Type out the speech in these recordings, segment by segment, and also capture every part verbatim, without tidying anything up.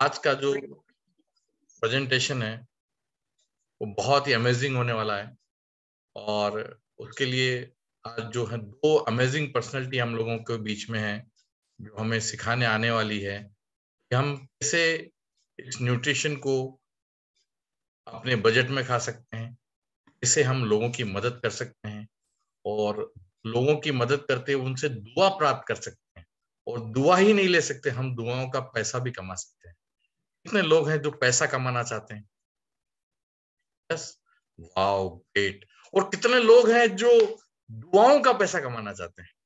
आज का जो प्रेजेंटेशन है वो बहुत ही अमेजिंग होने वाला है और उसके लिए आज जो है दो अमेजिंग पर्सनैलिटी हम लोगों के बीच में है जो हमें सिखाने आने वाली है कि हम कैसे इस न्यूट्रिशन को अपने बजट में खा सकते हैं, कैसे हम लोगों की मदद कर सकते हैं और लोगों की मदद करते हुए उनसे दुआ प्राप्त कर सकते हैं। और दुआ ही नहीं ले सकते, हम दुआओं का पैसा भी कमा सकते हैं। कितने लोग हैं जो पैसा कमाना चाहते हैं? Yes, wow, great. और कितने लोग हैं जो दुआओं का पैसा कमाना चाहते हैं?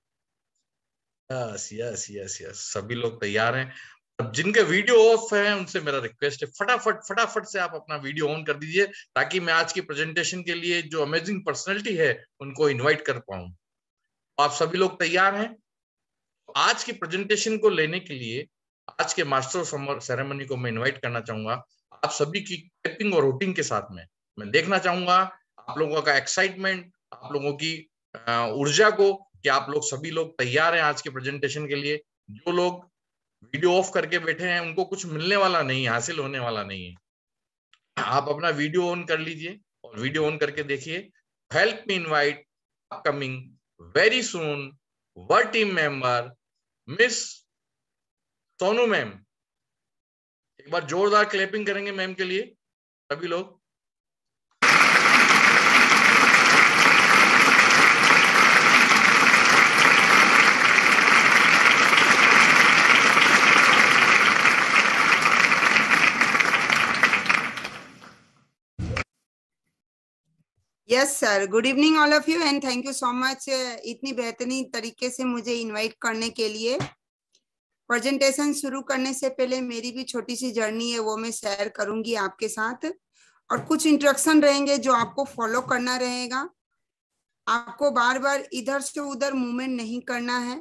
यस यस यस यस, सभी लोग तैयार हैं। अब जिनके वीडियो ऑफ है उनसे मेरा रिक्वेस्ट है, फटाफट फटाफट से आप अपना वीडियो ऑन कर दीजिए ताकि मैं आज की प्रेजेंटेशन के लिए जो अमेजिंग पर्सनैलिटी है उनको इनवाइट कर पाऊं। आप सभी लोग तैयार हैं? आज की प्रेजेंटेशन को लेने के लिए आज के मास्टर ऑफ सेरेमनी को मैं इनवाइट करना चाहूंगा। आप सभी की क्लैपिंग और वोटिंग के साथ में मैं देखना चाहूंगा आप लोगों का एक्साइटमेंट, आप लोगों की ऊर्जा को, कि आप लोग सभी लोग तैयार हैं आज के प्रेजेंटेशन के लिए। जो लोग वीडियो ऑफ करके बैठे हैं उनको कुछ मिलने वाला नहीं है, हासिल होने वाला नहीं है। आप अपना वीडियो ऑन कर लीजिए और वीडियो ऑन करके देखिए। Help me invite upcoming very soon world team member miss Sonu ma'am. एक बार जोरदार क्लैपिंग करेंगे मैम के लिए सभी लोग। Yes sir, good evening all of you and thank you so much इतनी बेहतरीन तरीके से मुझे इनवाइट करने के लिए। प्रेजेंटेशन शुरू करने से पहले मेरी भी छोटी सी जर्नी है वो मैं शेयर करूंगी आपके साथ और कुछ इंस्ट्रक्शन रहेंगे जो आपको फॉलो करना रहेगा। आपको बार बार इधर से उधर मूवमेंट नहीं करना है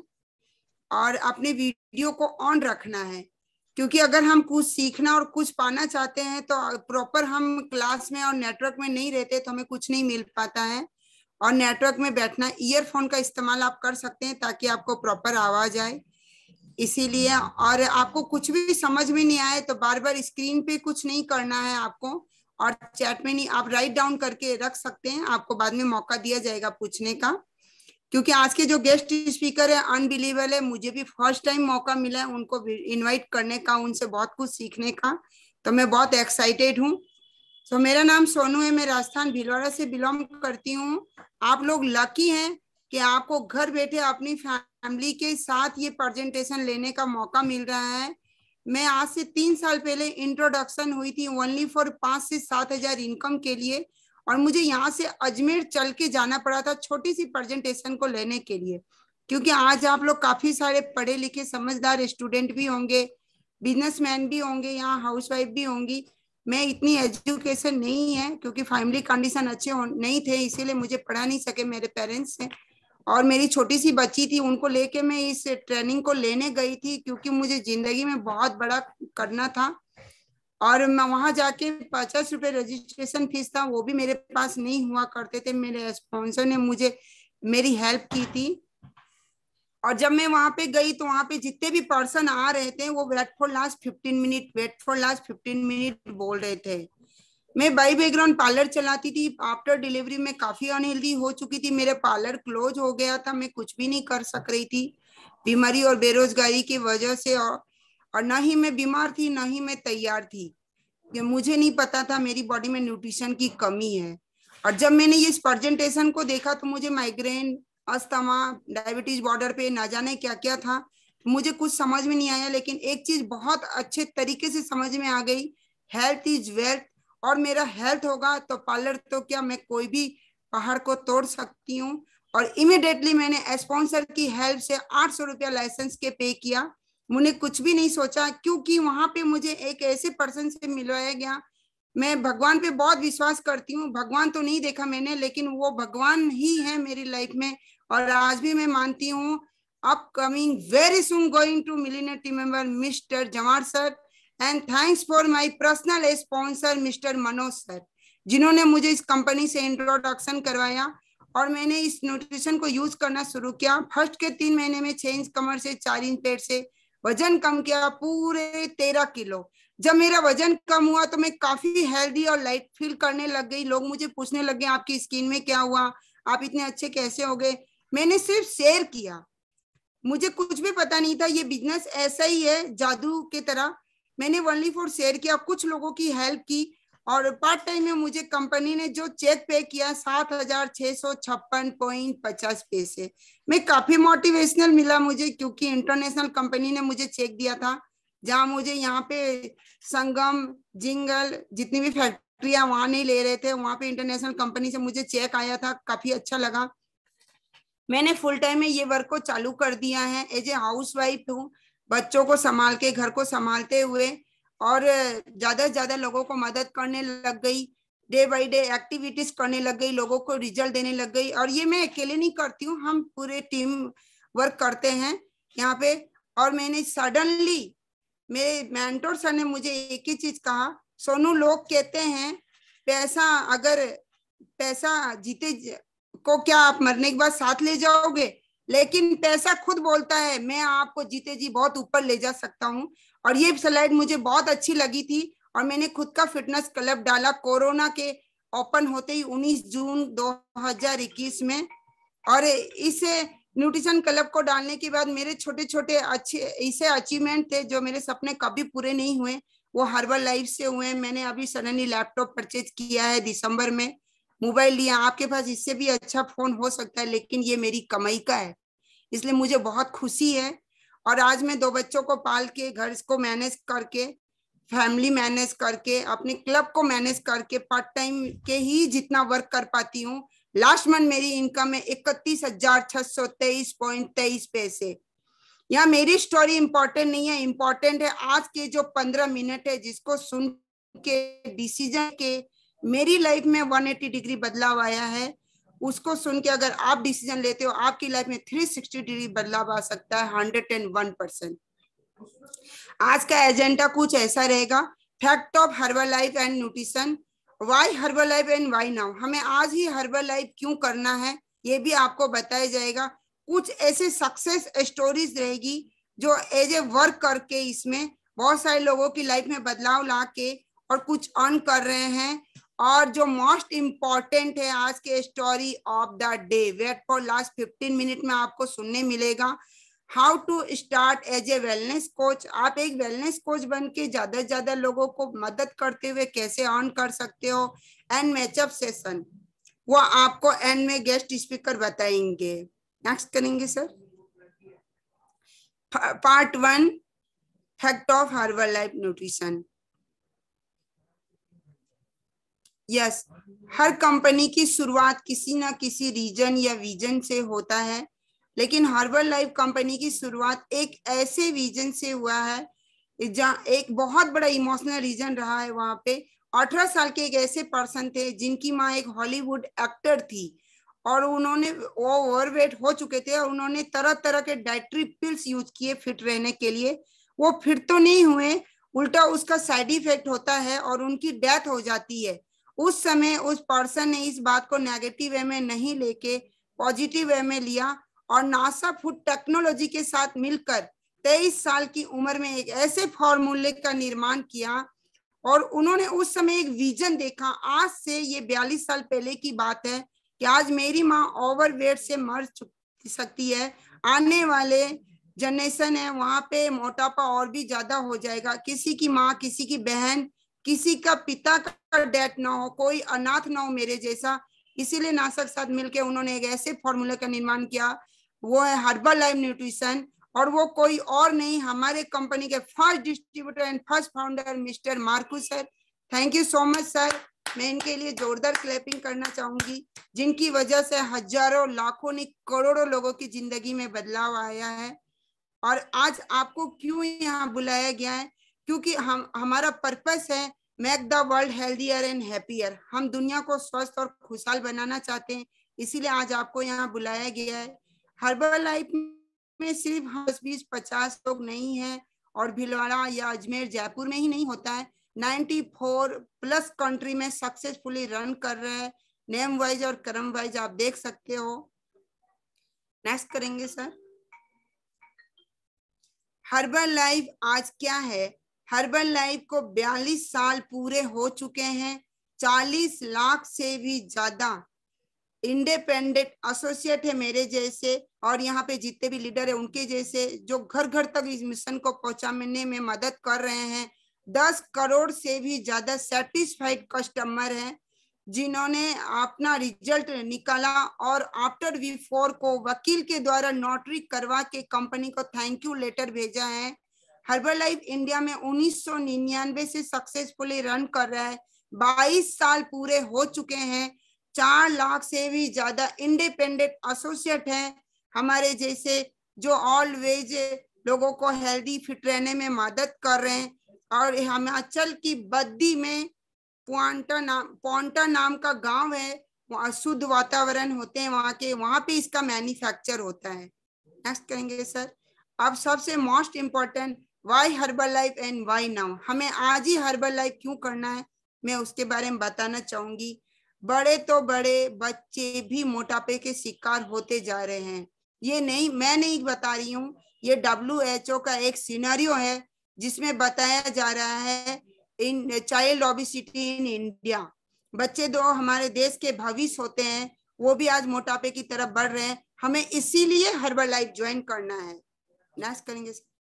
और अपने वीडियो को ऑन रखना है, क्योंकि अगर हम कुछ सीखना और कुछ पाना चाहते हैं तो प्रॉपर हम क्लास में और नेटवर्क में नहीं रहते तो हमें कुछ नहीं मिल पाता है। और नेटवर्क में बैठना, ईयरफोन का इस्तेमाल आप कर सकते हैं ताकि आपको प्रॉपर आवाज आए। इसीलिए, और आपको कुछ भी समझ में नहीं आए तो बार बार स्क्रीन पे कुछ नहीं करना है आपको, और चैट में नहीं, आप राइट डाउन करके रख सकते हैं, आपको बाद में मौका दिया जाएगा पूछने का। क्योंकि आज के जो गेस्ट स्पीकर है अनबिलीवेबल है, मुझे भी फर्स्ट टाइम मौका मिला है उनको इनवाइट करने का, उनसे बहुत कुछ सीखने का, तो मैं बहुत एक्साइटेड हूँ। तो मेरा नाम सोनू है, मैं राजस्थान भीलवाड़ा से बिलोंग करती हूँ। आप लोग लकी हैं कि आपको घर बैठे अपनी फैमिली के साथ ये प्रेजेंटेशन लेने का मौका मिल रहा है। मैं आज से तीन साल पहले इंट्रोडक्शन हुई थी ओनली फॉर पांच से सात हजार इनकम के लिए, और मुझे यहाँ से अजमेर चल के जाना पड़ा था छोटी सी प्रेजेंटेशन को लेने के लिए। क्योंकि आज आप लोग काफी सारे पढ़े लिखे समझदार स्टूडेंट भी होंगे, बिजनेसमैन भी होंगे, यहाँ हाउसवाइफ भी होंगी। मैं इतनी एजुकेशन नहीं है क्योंकि फैमिली कंडीशन अच्छे नहीं थे, इसीलिए मुझे पढ़ा नहीं सके मेरे पेरेंट्स से, और मेरी छोटी सी बच्ची थी उनको लेके मैं इस ट्रेनिंग को लेने गई थी क्योंकि मुझे जिंदगी में बहुत बड़ा करना था। और मैं वहां जाके पचास रुपए रजिस्ट्रेशन फीस था, वो भी मेरे पास नहीं हुआ करते थे। मेरे स्पॉन्सर ने मुझे मेरी हेल्प की थी। और जब मैं वहां पे गई तो वहां पे जितने भी पर्सन आ रहे थे वो wait for last fifteen minute wait for last fifteen minute बोल रहे थे। मैं बाई बैकग्राउंड पार्लर चलाती थी, आफ्टर डिलीवरी में काफी अनहेल्दी हो चुकी थी, मेरे पार्लर क्लोज हो गया था, मैं कुछ भी नहीं कर सक रही थी बीमारी और बेरोजगारी की वजह से। और, और ना ही मैं बीमार थी ना ही मैं तैयार थी, मुझे नहीं पता था मेरी बॉडी में न्यूट्रिशन की कमी है। और जब मैंने इस प्रेजेंटेशन को देखा तो मुझे माइग्रेन, अस्थमा, डायबिटीज बॉर्डर पे ना जाने क्या क्या था, मुझे कुछ समझ में नहीं आया। लेकिन एक चीज बहुत अच्छे तरीके से समझ में आ गई, हेल्थ इज वेल्थ, और मेरा हेल्थ होगा तो पार्लर तो क्या, मैं कोई भी पहाड़ को तोड़ सकती हूँ। और इमिडिएटली मैंने स्पॉन्सर की हेल्प से आठ सौ रुपया लाइसेंस के पे किया। मुझे कुछ भी नहीं सोचा क्योंकि वहां पे मुझे एक ऐसे पर्सन से मिलवाया गया। मैं भगवान पे बहुत विश्वास करती हूँ, भगवान तो नहीं देखा मैंने लेकिन वो भगवान ही है मेरी लाइफ में, और आज भी मैं मानती हूँ। Upcoming very soon going to millionaire team member mister Jawar sir, and thanks for my personal sponsor mister Manoj sir, जिन्होंने मुझे इस कंपनी से इंट्रोडक्शन करवाया और मैंने इस न्यूट्रिशन को यूज करना शुरू किया। फर्स्ट के तीन महीने में छह इंच कमर से, चार इंच पेट से वजन कम किया पूरे तेरह किलो। जब मेरा वजन कम हुआ तो मैं काफी हेल्दी और लाइट फील करने लग गई। लोग मुझे पूछने लगे आपकी स्किन में क्या हुआ, आप इतने अच्छे कैसे हो गए। मैंने सिर्फ शेयर किया, मुझे कुछ भी पता नहीं था। ये बिजनेस ऐसा ही है जादू की तरह। मैंने ओनली फॉर शेयर किया, कुछ लोगों की हेल्प की, और पार्ट टाइम में मुझे कंपनी ने जो चेक पे किया सात हजार छह सौ छप्पन पॉइंट पचास पैसे। मैं काफी मोटिवेशनल मिला मुझे, क्योंकि इंटरनेशनल कंपनी ने मुझे चेक दिया था, जहां मुझे यहाँ पे संगम जिंगल जितनी भी फैक्ट्रियां वहां नहीं ले रहे थे, वहां पे इंटरनेशनल कंपनी से मुझे चेक आया था। काफी अच्छा लगा। मैंने फुल टाइम में ये वर्क को चालू कर दिया है। एज ए हाउस वाइफ हूँ, बच्चों को संभाल के घर को संभालते हुए, और ज्यादा से ज्यादा लोगों को मदद करने लग गई। डे बाय डे एक्टिविटीज करने लग गई, लोगों को रिजल्ट देने लग गई। और ये मैं अकेले नहीं करती हूँ, हम पूरे टीम वर्क करते हैं यहाँ पे। और मैंने सडनली, मेरे मेंटोर सर ने मुझे एक ही चीज कहा, सोनू लोग कहते हैं पैसा, अगर पैसा जीते को क्या आप मरने के बाद साथ ले जाओगे, लेकिन पैसा खुद बोलता है मैं आपको जीते जी बहुत ऊपर ले जा सकता हूँ। और ये स्लाइड मुझे बहुत अच्छी लगी थी, और मैंने खुद का फिटनेस क्लब डाला कोरोना के ओपन होते ही उन्नीस जून दो हज़ार इक्कीस में। और इसे न्यूट्रिशन क्लब को डालने के बाद मेरे छोटे छोटे अच्छे ऐसे अचीवमेंट थे जो मेरे सपने कभी पूरे नहीं हुए, वो हर्बल लाइफ से हुए। मैंने अभी सडनली लैपटॉप परचेज किया है दिसंबर में, मोबाइल लिया। आपके पास इससे भी अच्छा फोन हो सकता है, लेकिन ये मेरी कमाई का है, इसलिए मुझे बहुत खुशी है। और आज मैं दो बच्चों को पाल के, घर को मैनेज करके, फैमिली मैनेज करके, अपने क्लब को मैनेज करके, पार्ट टाइम के ही जितना वर्क कर पाती हूँ। लास्ट मंथ मेरी इनकम है इकतीस हजार छह सौ तेईस पॉइंट तेईस पैसे। यहाँ मेरी स्टोरी इंपॉर्टेंट नहीं है, इंपॉर्टेंट है आज के जो पंद्रह मिनट है, जिसको सुन के डिसीजन के मेरी लाइफ में एक सौ अस्सी डिग्री बदलाव आया है। उसको सुन के अगर आप डिसीजन लेते हो, आपकी लाइफ में तीन सौ साठ डिग्री बदलाव आ सकता है, एक सौ एक परसेंट। आज का एजेंडा कुछ ऐसा रहेगा, fact of herbal life and nutrition, why herbal life and why now. हमें आज ही हर्बल लाइफ क्यों करना है ये भी आपको बताया जाएगा। कुछ ऐसे सक्सेस स्टोरीज रहेगी जो एज ए वर्क करके इसमें बहुत सारे लोगों की लाइफ में बदलाव ला के और कुछ अर्न कर रहे हैं। और जो मोस्ट इम्पॉर्टेंट है आज के story of the day, wait for last fifteen minute में आपको सुनने मिलेगा। How to start as a wellness coach, आप एक वेलनेस कोच बन के ज्यादा से ज्यादा लोगों को मदद करते हुए कैसे अर्न कर सकते हो। एंड मैचअप सेशन, वो आपको एंड में गेस्ट स्पीकर बताएंगे। नेक्स्ट करेंगे sir. Part one, fact of herbal life nutrition. Yes, हर कंपनी की शुरुआत किसी ना किसी रीजन या विजन से होता है, लेकिन हर्बल लाइफ कंपनी की शुरुआत एक ऐसे विजन से हुआ है जहाँ एक बहुत बड़ा इमोशनल रीजन रहा है। वहां पे अठारह साल के एक ऐसे पर्सन थे जिनकी माँ एक हॉलीवुड एक्टर थी, और उन्होंने वो ओवरवेट हो चुके थे, और उन्होंने तरह तरह के डाइटरी पिल्स यूज किए फिट रहने के लिए। वो फिट तो नहीं हुए, उल्टा उसका साइड इफेक्ट होता है और उनकी डेथ हो जाती है। उस समय उस पर्सन ने इस बात को नेगेटिव वे में नहीं लेके पॉजिटिव वे में लिया, और नासा फूड टेक्नोलॉजी के साथ मिलकर तेईस साल की उम्र में एक ऐसे फॉर्मूले का निर्माण किया। और उन्होंने उस समय एक विजन देखा, आज से ये बयालीस साल पहले की बात है, कि आज मेरी माँ ओवरवेट से मर सकती है, आने वाले जनरेशन है वहां पे मोटापा और भी ज्यादा हो जाएगा। किसी की माँ, किसी की बहन, किसी का पिता का डेथ ना हो, कोई अनाथ ना हो मेरे जैसा। इसीलिए नासा के साथ मिलकर उन्होंने एक ऐसे फॉर्मूले का निर्माण किया, वो है हर्बल लाइफ न्यूट्रिशन। और वो कोई और नहीं, हमारे कंपनी के first distributor and first founder mister Marcus sir. Thank you so much sir. मैं इनके लिए जोरदार क्लैपिंग करना चाहूंगी, जिनकी वजह से हजारों लाखों नहीं करोड़ों लोगों की जिंदगी में बदलाव आया है। और आज आपको क्यों यहाँ बुलाया गया है, क्योंकि हम हमारा पर्पस है make the world healthier and happier. हम दुनिया को स्वस्थ और खुशहाल बनाना चाहते हैं, इसीलिए आज आपको यहाँ बुलाया गया है। हर्बल लाइफ में सिर्फ दस बीस पचास लोग नहीं है, और भिलवाड़ा या अजमेर जयपुर में ही नहीं होता है, चौरानवे प्लस कंट्री में सक्सेसफुली रन कर रहे हैं। नेम वाइज और क्रम वाइज आप देख सकते हो। नेक्स्ट करेंगे सर। हर्बल लाइफ आज क्या है? हर्बल लाइफ को बयालीस साल पूरे हो चुके हैं। चालीस लाख से भी ज्यादा इंडिपेंडेंट एसोसिएट है मेरे जैसे, और यहाँ पे जितने भी लीडर है उनके जैसे, जो घर घर तक इस मिशन को पहुंचाने में मदद कर रहे हैं। दस करोड़ से भी ज्यादा सेटिस्फाइड कस्टमर हैं जिन्होंने अपना रिजल्ट निकाला और आफ्टर वी फोर को वकील के द्वारा नोटरी करवा के कंपनी को थैंक यू लेटर भेजा है। हर्बल लाइफ इंडिया में उन्नीस सौ निन्यानवे से सक्सेसफुली रन कर रहा है। बाईस साल पूरे हो चुके हैं। चार लाख से भी ज्यादा इंडिपेंडेंट एसोसिएट हैं हमारे जैसे, जो ऑलवेज लोगों को हेल्दी फिट रहने में मदद कर रहे हैं। और हिमाचल की बद्दी में पॉन्टा नाम पॉन्टा नाम का गांव है, वहाँ शुद्ध वातावरण होते हैं वहाँ के, वहाँ पे इसका मैन्युफैक्चर होता है। नेक्स्ट करेंगे सर। अब सबसे most important, why herbal life and why now, हमें आज ही हर्बल लाइफ क्यों करना है, मैं उसके बारे में बताना चाहूंगी। बड़े तो बड़े बच्चे भी मोटापे के शिकार होते जा रहे हैं। ये नहीं, मैं नहीं बता रही हूँ, ये डब्ल्यू एच ओ का एक सिनेरियो है जिसमें बताया जा रहा है in child obesity in India. बच्चे दो हमारे देश के भविष्य होते हैं, वो भी आज मोटापे की तरफ बढ़ रहे हैं। हमें इसीलिए हर्बल लाइफ ज्वाइन करना है। नेक्स्ट करेंगे।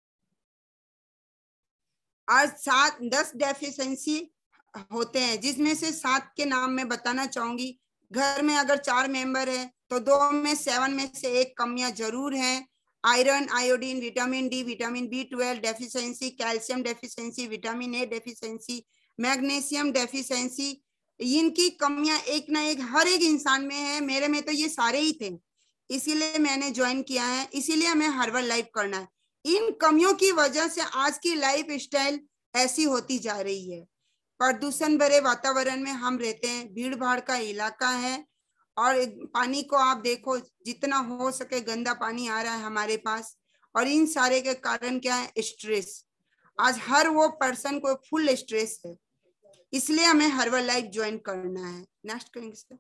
आज सात दस डेफिशिएंसी होते हैं, जिसमें से सात के नाम मैं बताना चाहूंगी। घर में अगर चार मेंबर है तो दो में सेवन में से एक कमियां जरूर हैं। Iron, iodine, vitamin D, vitamin B twelve deficiency, calcium deficiency, vitamin A deficiency, magnesium deficiency, इनकी कमियां एक ना एक हर एक इंसान में है। मेरे में तो ये सारे ही थे, इसीलिए मैंने ज्वाइन किया है, इसीलिए हमें हर्बल लाइफ करना है। इन कमियों की वजह से आज की लाइफ स्टाइल ऐसी होती जा रही है। प्रदूषण भरे वातावरण में हम रहते हैं, भीड़ भाड़ का इलाका है, और पानी को आप देखो, जितना हो सके गंदा पानी आ रहा है हमारे पास। और इन सारे के कारण क्या है? स्ट्रेस। आज हर वो पर्सन को फुल स्ट्रेस है, इसलिए हमें हर्बल लाइफ ज्वाइन करना है। नेक्स्ट करेंगे सर।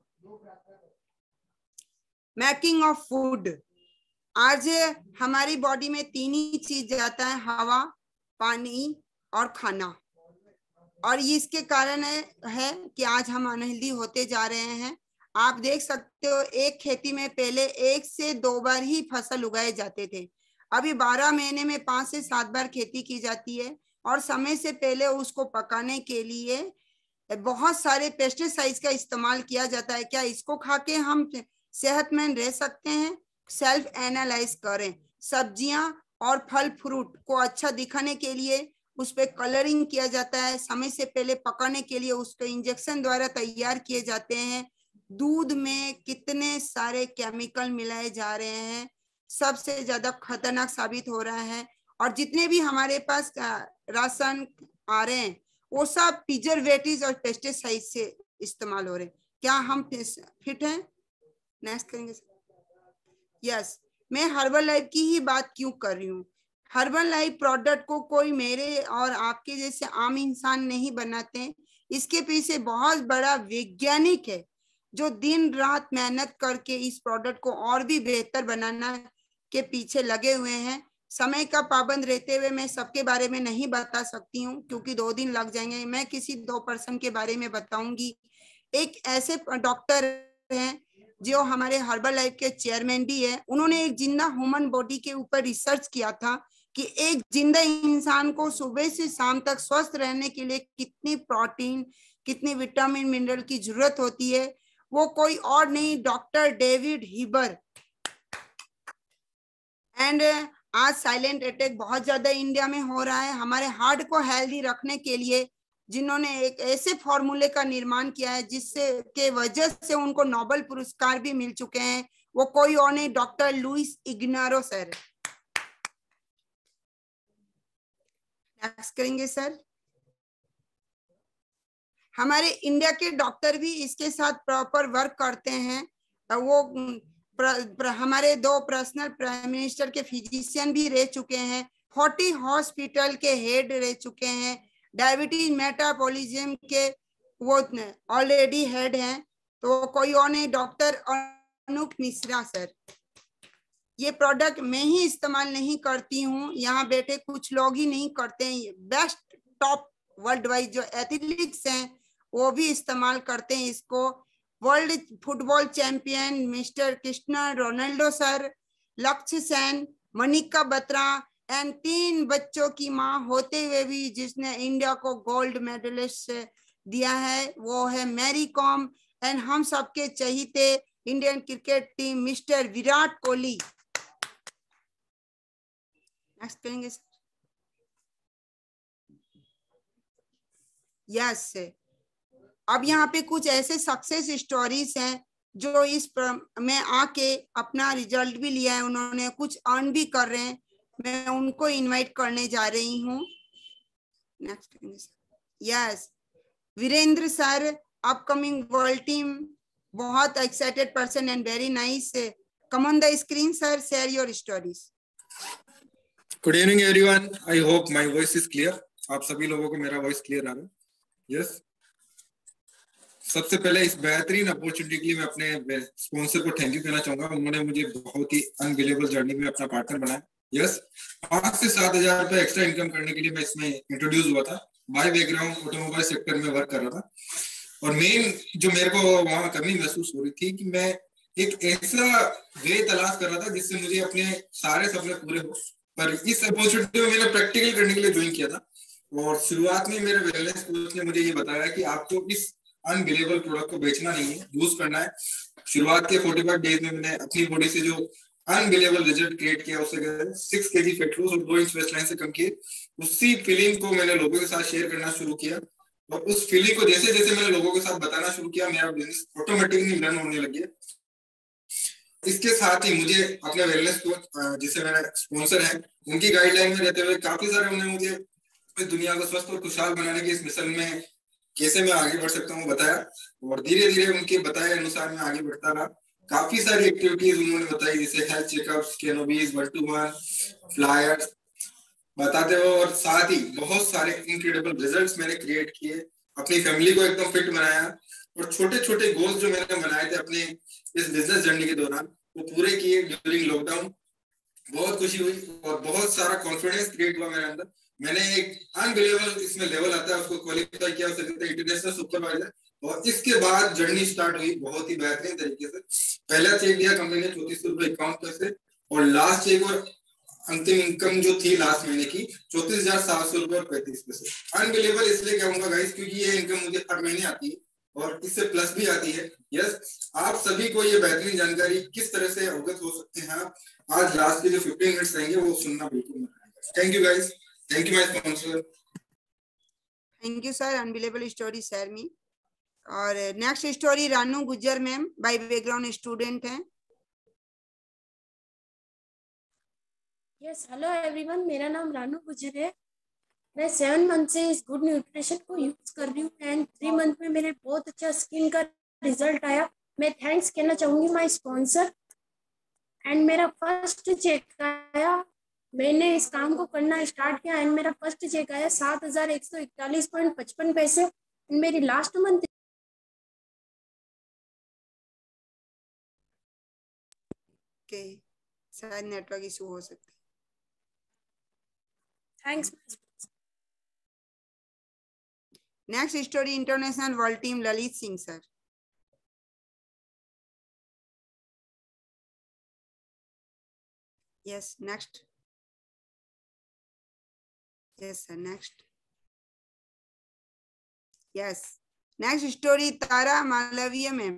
Making of food. आज हमारी बॉडी में तीन ही चीज जाता है, हवा, पानी और खाना। और इसके कारण है, है कि आज हम अनहेल्दी होते जा रहे हैं। आप देख सकते हो, एक खेती में पहले एक से दो बार ही फसल उगाए जाते थे, अभी बारह महीने में पांच से सात बार खेती की जाती है। और समय से पहले उसको पकाने के लिए बहुत सारे पेस्टिसाइड्स का इस्तेमाल किया जाता है। क्या इसको खा के हम सेहतमंद रह सकते हैं? सेल्फ एनालाइज करें। सब्जियां और फल फ्रूट को अच्छा दिखाने के लिए उस पे कलरिंग किया जाता है, समय से पहले पकाने के लिए उसको इंजेक्शन द्वारा तैयार किए जाते हैं। दूध में कितने सारे केमिकल मिलाए जा रहे हैं, सबसे ज्यादा खतरनाक साबित हो रहा है। और जितने भी हमारे पास राशन आ रहे हैं वो सब प्रिजर्वेटिव्स और पेस्टिसाइड से इस्तेमाल हो रहे हैं। क्या हम फिट हैं? नेक्स्ट करेंगे। यस, मैं हर्बल लाइफ की ही बात क्यों कर रही हूँ। हर्बल लाइफ प्रोडक्ट को कोई मेरे और आपके जैसे आम इंसान नहीं बनाते, इसके पीछे बहुत बड़ा वैज्ञानिक है जो दिन रात मेहनत करके इस प्रोडक्ट को और भी बेहतर बनाना के पीछे लगे हुए हैं। समय का पाबंद रहते हुए मैं सबके बारे में नहीं बता सकती हूँ, क्योंकि दो दिन लग जाएंगे। मैं किसी दो पर्सन के बारे में बताऊंगी। एक ऐसे डॉक्टर हैं जो हमारे हर्बल लाइफ के चेयरमैन भी है। उन्होंने एक जिंदा ह्यूमन बॉडी के ऊपर रिसर्च किया था कि एक जिंदा इंसान को सुबह से शाम तक स्वस्थ रहने के लिए कितनी प्रोटीन, कितनी विटामिन, मिनरल की जरूरत होती है। वो कोई और नहीं, डॉक्टर डेविड हिबर। एंड आज साइलेंट अटैक बहुत ज्यादा इंडिया में हो रहा है। हमारे हार्ट को हेल्दी रखने के लिए जिन्होंने एक ऐसे फॉर्मूले का निर्माण किया है जिससे के वजह से उनको नोबेल पुरस्कार भी मिल चुके हैं, वो कोई और नहीं, doctor Louis Ignarro sir. Next करेंगे सर। हमारे इंडिया के डॉक्टर भी इसके साथ प्रॉपर वर्क करते हैं। वो प्र, प्र, हमारे दो पर्सनल प्राइम मिनिस्टर के फिजिशियन भी रह चुके हैं, फोर्टी हॉस्पिटल के हेड रह चुके हैं, डायबिटीज मेटाबॉलिज्म के वो ऑलरेडी हेड हैं। तो कोई और नहीं, डॉक्टर अनूप मिश्रा सर। ये प्रोडक्ट मैं ही इस्तेमाल नहीं करती हूँ, यहाँ बैठे कुछ लोग ही नहीं करते हैं। बेस्ट टॉप वर्ल्ड वाइड जो एथलीट्स हैं वो भी इस्तेमाल करते हैं इसको। World football champion mister Cristiano Ronaldo sir, Lakshya Sen, Manika Batra and तीन बच्चों की माँ होते हुए भी जिसने इंडिया को गोल्ड मेडलिस्ट दिया है वो है मैरी कॉम। एंड हम सबके चहीते Indian cricket team mister Virat Kohli. Next करेंगे सर। Yes yes. अब यहाँ पे कुछ ऐसे सक्सेस स्टोरीज हैं जो इस में आके अपना रिजल्ट भी लिया है, उन्होंने कुछ अर्न भी कर रहे हैं, मैं उनको इनवाइट करने जा रही हूँ। Next yes, Virendra sir, upcoming world team, बहुत excited person and very nice. Come on the screen sir, share your stories. Good evening everyone, I hope my voice is clear. आप सभी लोगों को मेरा वॉइस क्लियर आ रहा है? Yes yes. सबसे पहले इस बेहतरीन अपॉर्चुनिटी के लिए मैं अपने स्पॉन्सर को थैंक यू कहना चाहूंगा। उन्होंने मुझे बहुत ही अनबिलीवेबल जर्नी में अपना पार्टनर बनाया। यस, पांच से सात हजार रुपए एक्स्ट्रा इनकम करने के लिए मैं इसमें इंट्रोड्यूस हुआ था। बाय बैकग्राउंड ऑटोमोबाइल सेक्टर में वर्क कर रहा था और मेन जो मेरे को वहां कमी महसूस हो रही थी कि मैं एक ऐसा वे तलाश कर रहा था जिससे मुझे अपने सारे सपने पूरे हो। पर इस अपॉर्चुनिटी में मैंने प्रैक्टिकल करने के लिए ज्वाइन किया था और शुरुआत में मेरे वेलनेस कोच ने मुझे ये बताया कि आपको इस अनबिलीवेबल प्रोडक्ट को बेचना नहीं है, यूज करना है। शुरुआत के पैंतालीस डेज में मैंने अपनी बॉडी से जो अनबिलीवेबल रिजल्ट क्रिएट किया, उससे सिक्स केजी फैट लॉस और दो इंच वेस्ट लाइन से कम किए। उसी फीलिंग को मैंने लोगों के साथ शेयर करना शुरू किया और उस फीलिंग को जैसे जैसे मैंने लोगों के साथ बताना शुरू किया, मेरा बिजनेस ऑटोमेटिकली रन होने लग गया। इसके साथ ही मुझे अपने वेलनेस कोच जिसे मेरा स्पॉन्सर है, उनकी गाइडलाइन में रहते हुए काफी सारे उन्होंने मुझे इस दुनिया को स्वस्थ और खुशहाल बनाने के इस मिशन में कैसे मैं आगे बढ़ सकता हूँ बताया और धीरे धीरे उनके बताए अनुसार मैं आगे बढ़ता रहा। काफी सारी एक्टिविटीज उन्होंने बताई, जैसे हेल्थ चेकअप्स, कैनोबीज, वन टू वन फ्लायर्स बताते हुए और साथ ही बहुत सारे इनक्रेडिबल रिजल्ट्स मैंने क्रिएट किए, अपनी फैमिली को एकदम फिट बनाया और छोटे छोटे गोल्स जो मैंने बनाए थे अपने इस बिजनेस जर्नी के दौरान वो पूरे किए ड्यूरिंग लॉकडाउन। बहुत खुशी हुई और बहुत सारा कॉन्फिडेंस क्रिएट हुआ मेरे अंदर। मैंने एक अनबिलीवेबल इसमें लेवल आता है उसको क्वालिफाई किया, उसे कहते हैं इंटरनेशनल सुपरवाइजर। और इसके बाद जर्नी स्टार्ट हुई बहुत ही बेहतरीन तरीके से। पहला चेक दिया कंपनी ने चौतीस सौ रुपए अकाउंट पैसे और लास्ट चेक और अंतिम इनकम जो थी लास्ट महीने की चौतीस हजार सात सौ रुपए और पैंतीस पैसे। अनबिलीवेबल इसलिए कहूंगा गाइस क्योंकि ये इनकम मुझे हर महीने आती है और इससे प्लस भी आती है। यस, आप सभी को ये बेहतरीन जानकारी किस तरह से अवगत हो सकते हैं आज लास्ट के जो पंद्रह मिनट्स रहेंगे वो सुनना बिल्कुल मत भूलिएगा। Thank you guys, thank you my sponsor. Thank you sir, unbelievable story share me. और next story Ranu Gujjar ma'am, by background student हैं। यस, हेलो एवरीवन, मेरा नाम रानू गुज्जर है। मैं सेवन मंथ से इस गुड न्यूट्रिशन को यूज कर रही हूँ एंड थ्री मंथ में मेरे बहुत अच्छा स्किन का रिजल्ट आया। मैं थैंक्स कहना चाहूंगी माय स्पॉन्सर। एंड मेरा फर्स्ट चेक आया, मैंने इस काम को करना स्टार्ट किया एंड मेरा फर्स्ट चेक आया सात हजार एक सौ इकतालीस पॉइंट पचपन पैसे। मेरी लास्ट मंथ के शायद नेटवर्क इशू हो सकता है। Thanks. Next story international world team Lalit Singh sir. Yes next. Yes sir next. Yes next story Tara Malviya ma'am,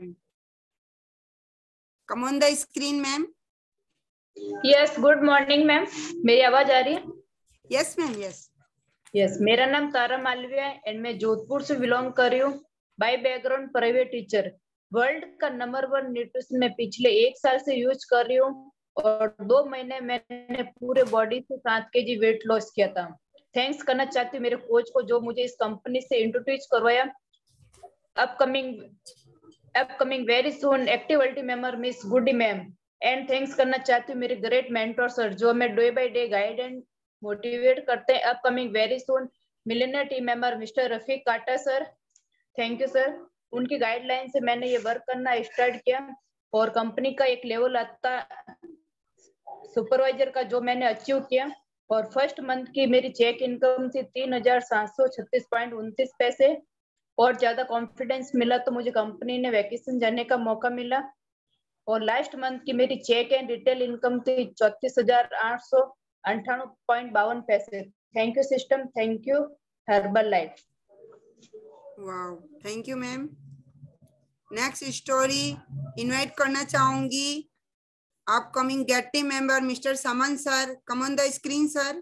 come on the screen ma'am. Yes, good morning ma'am, मेरी आवाज आ रही है? यस मैम, यस यस, मेरा नाम तारा मालवीय है एंड मैं जोधपुर से बिलोंग कर रही हूँ। By background private teacher. World का नंबर वन न्यूट्रिशन मैं पिछले एक साल से यूज कर रही हूँ और दो महीने मैंने पूरे बॉडी से सात के जी वेट लॉस किया था। थैंक्स करना चाहती हूँ मेरे कोच को जो मुझे इस कंपनी से इंट्रोड्यूस करवाया। Upcoming upcoming very soon activity member miss Guddi ma'am. And thanks करना चाहती हूँ मेरे ग्रेट मेंटर सर जो मैं day by day guide and motivate करते हैं। Upcoming very soon millionaire team member mister Rafiq Kata sir, thank you sir. उनकी गाइडलाइन से मैंने ये वर्क करना स्टार्ट किया और कंपनी का एक लेवल आता सुपरवाइजर का जो मैंने अचीव किया। और फर्स्ट मंथ की मेरी चेक इनकम थी तीन हजार सात सौ छत्तीस पॉइंट उनतीस पैसे। और ज्यादा कॉन्फिडेंस मिला तो मुझे कंपनी ने वैकेशन जाने का मौका मिला। और लास्ट मंथ की मेरी चेक एंड रिटेल इनकम थी चौतीस हजार आठ सौ अंठानवे पॉइंट बावन पैसे। Thank you system, thank you herbal life. Wow, thank you ma'am. Next story invite करना चाहूंगी upcoming get team member mister Saman sir. Come on the screen sir.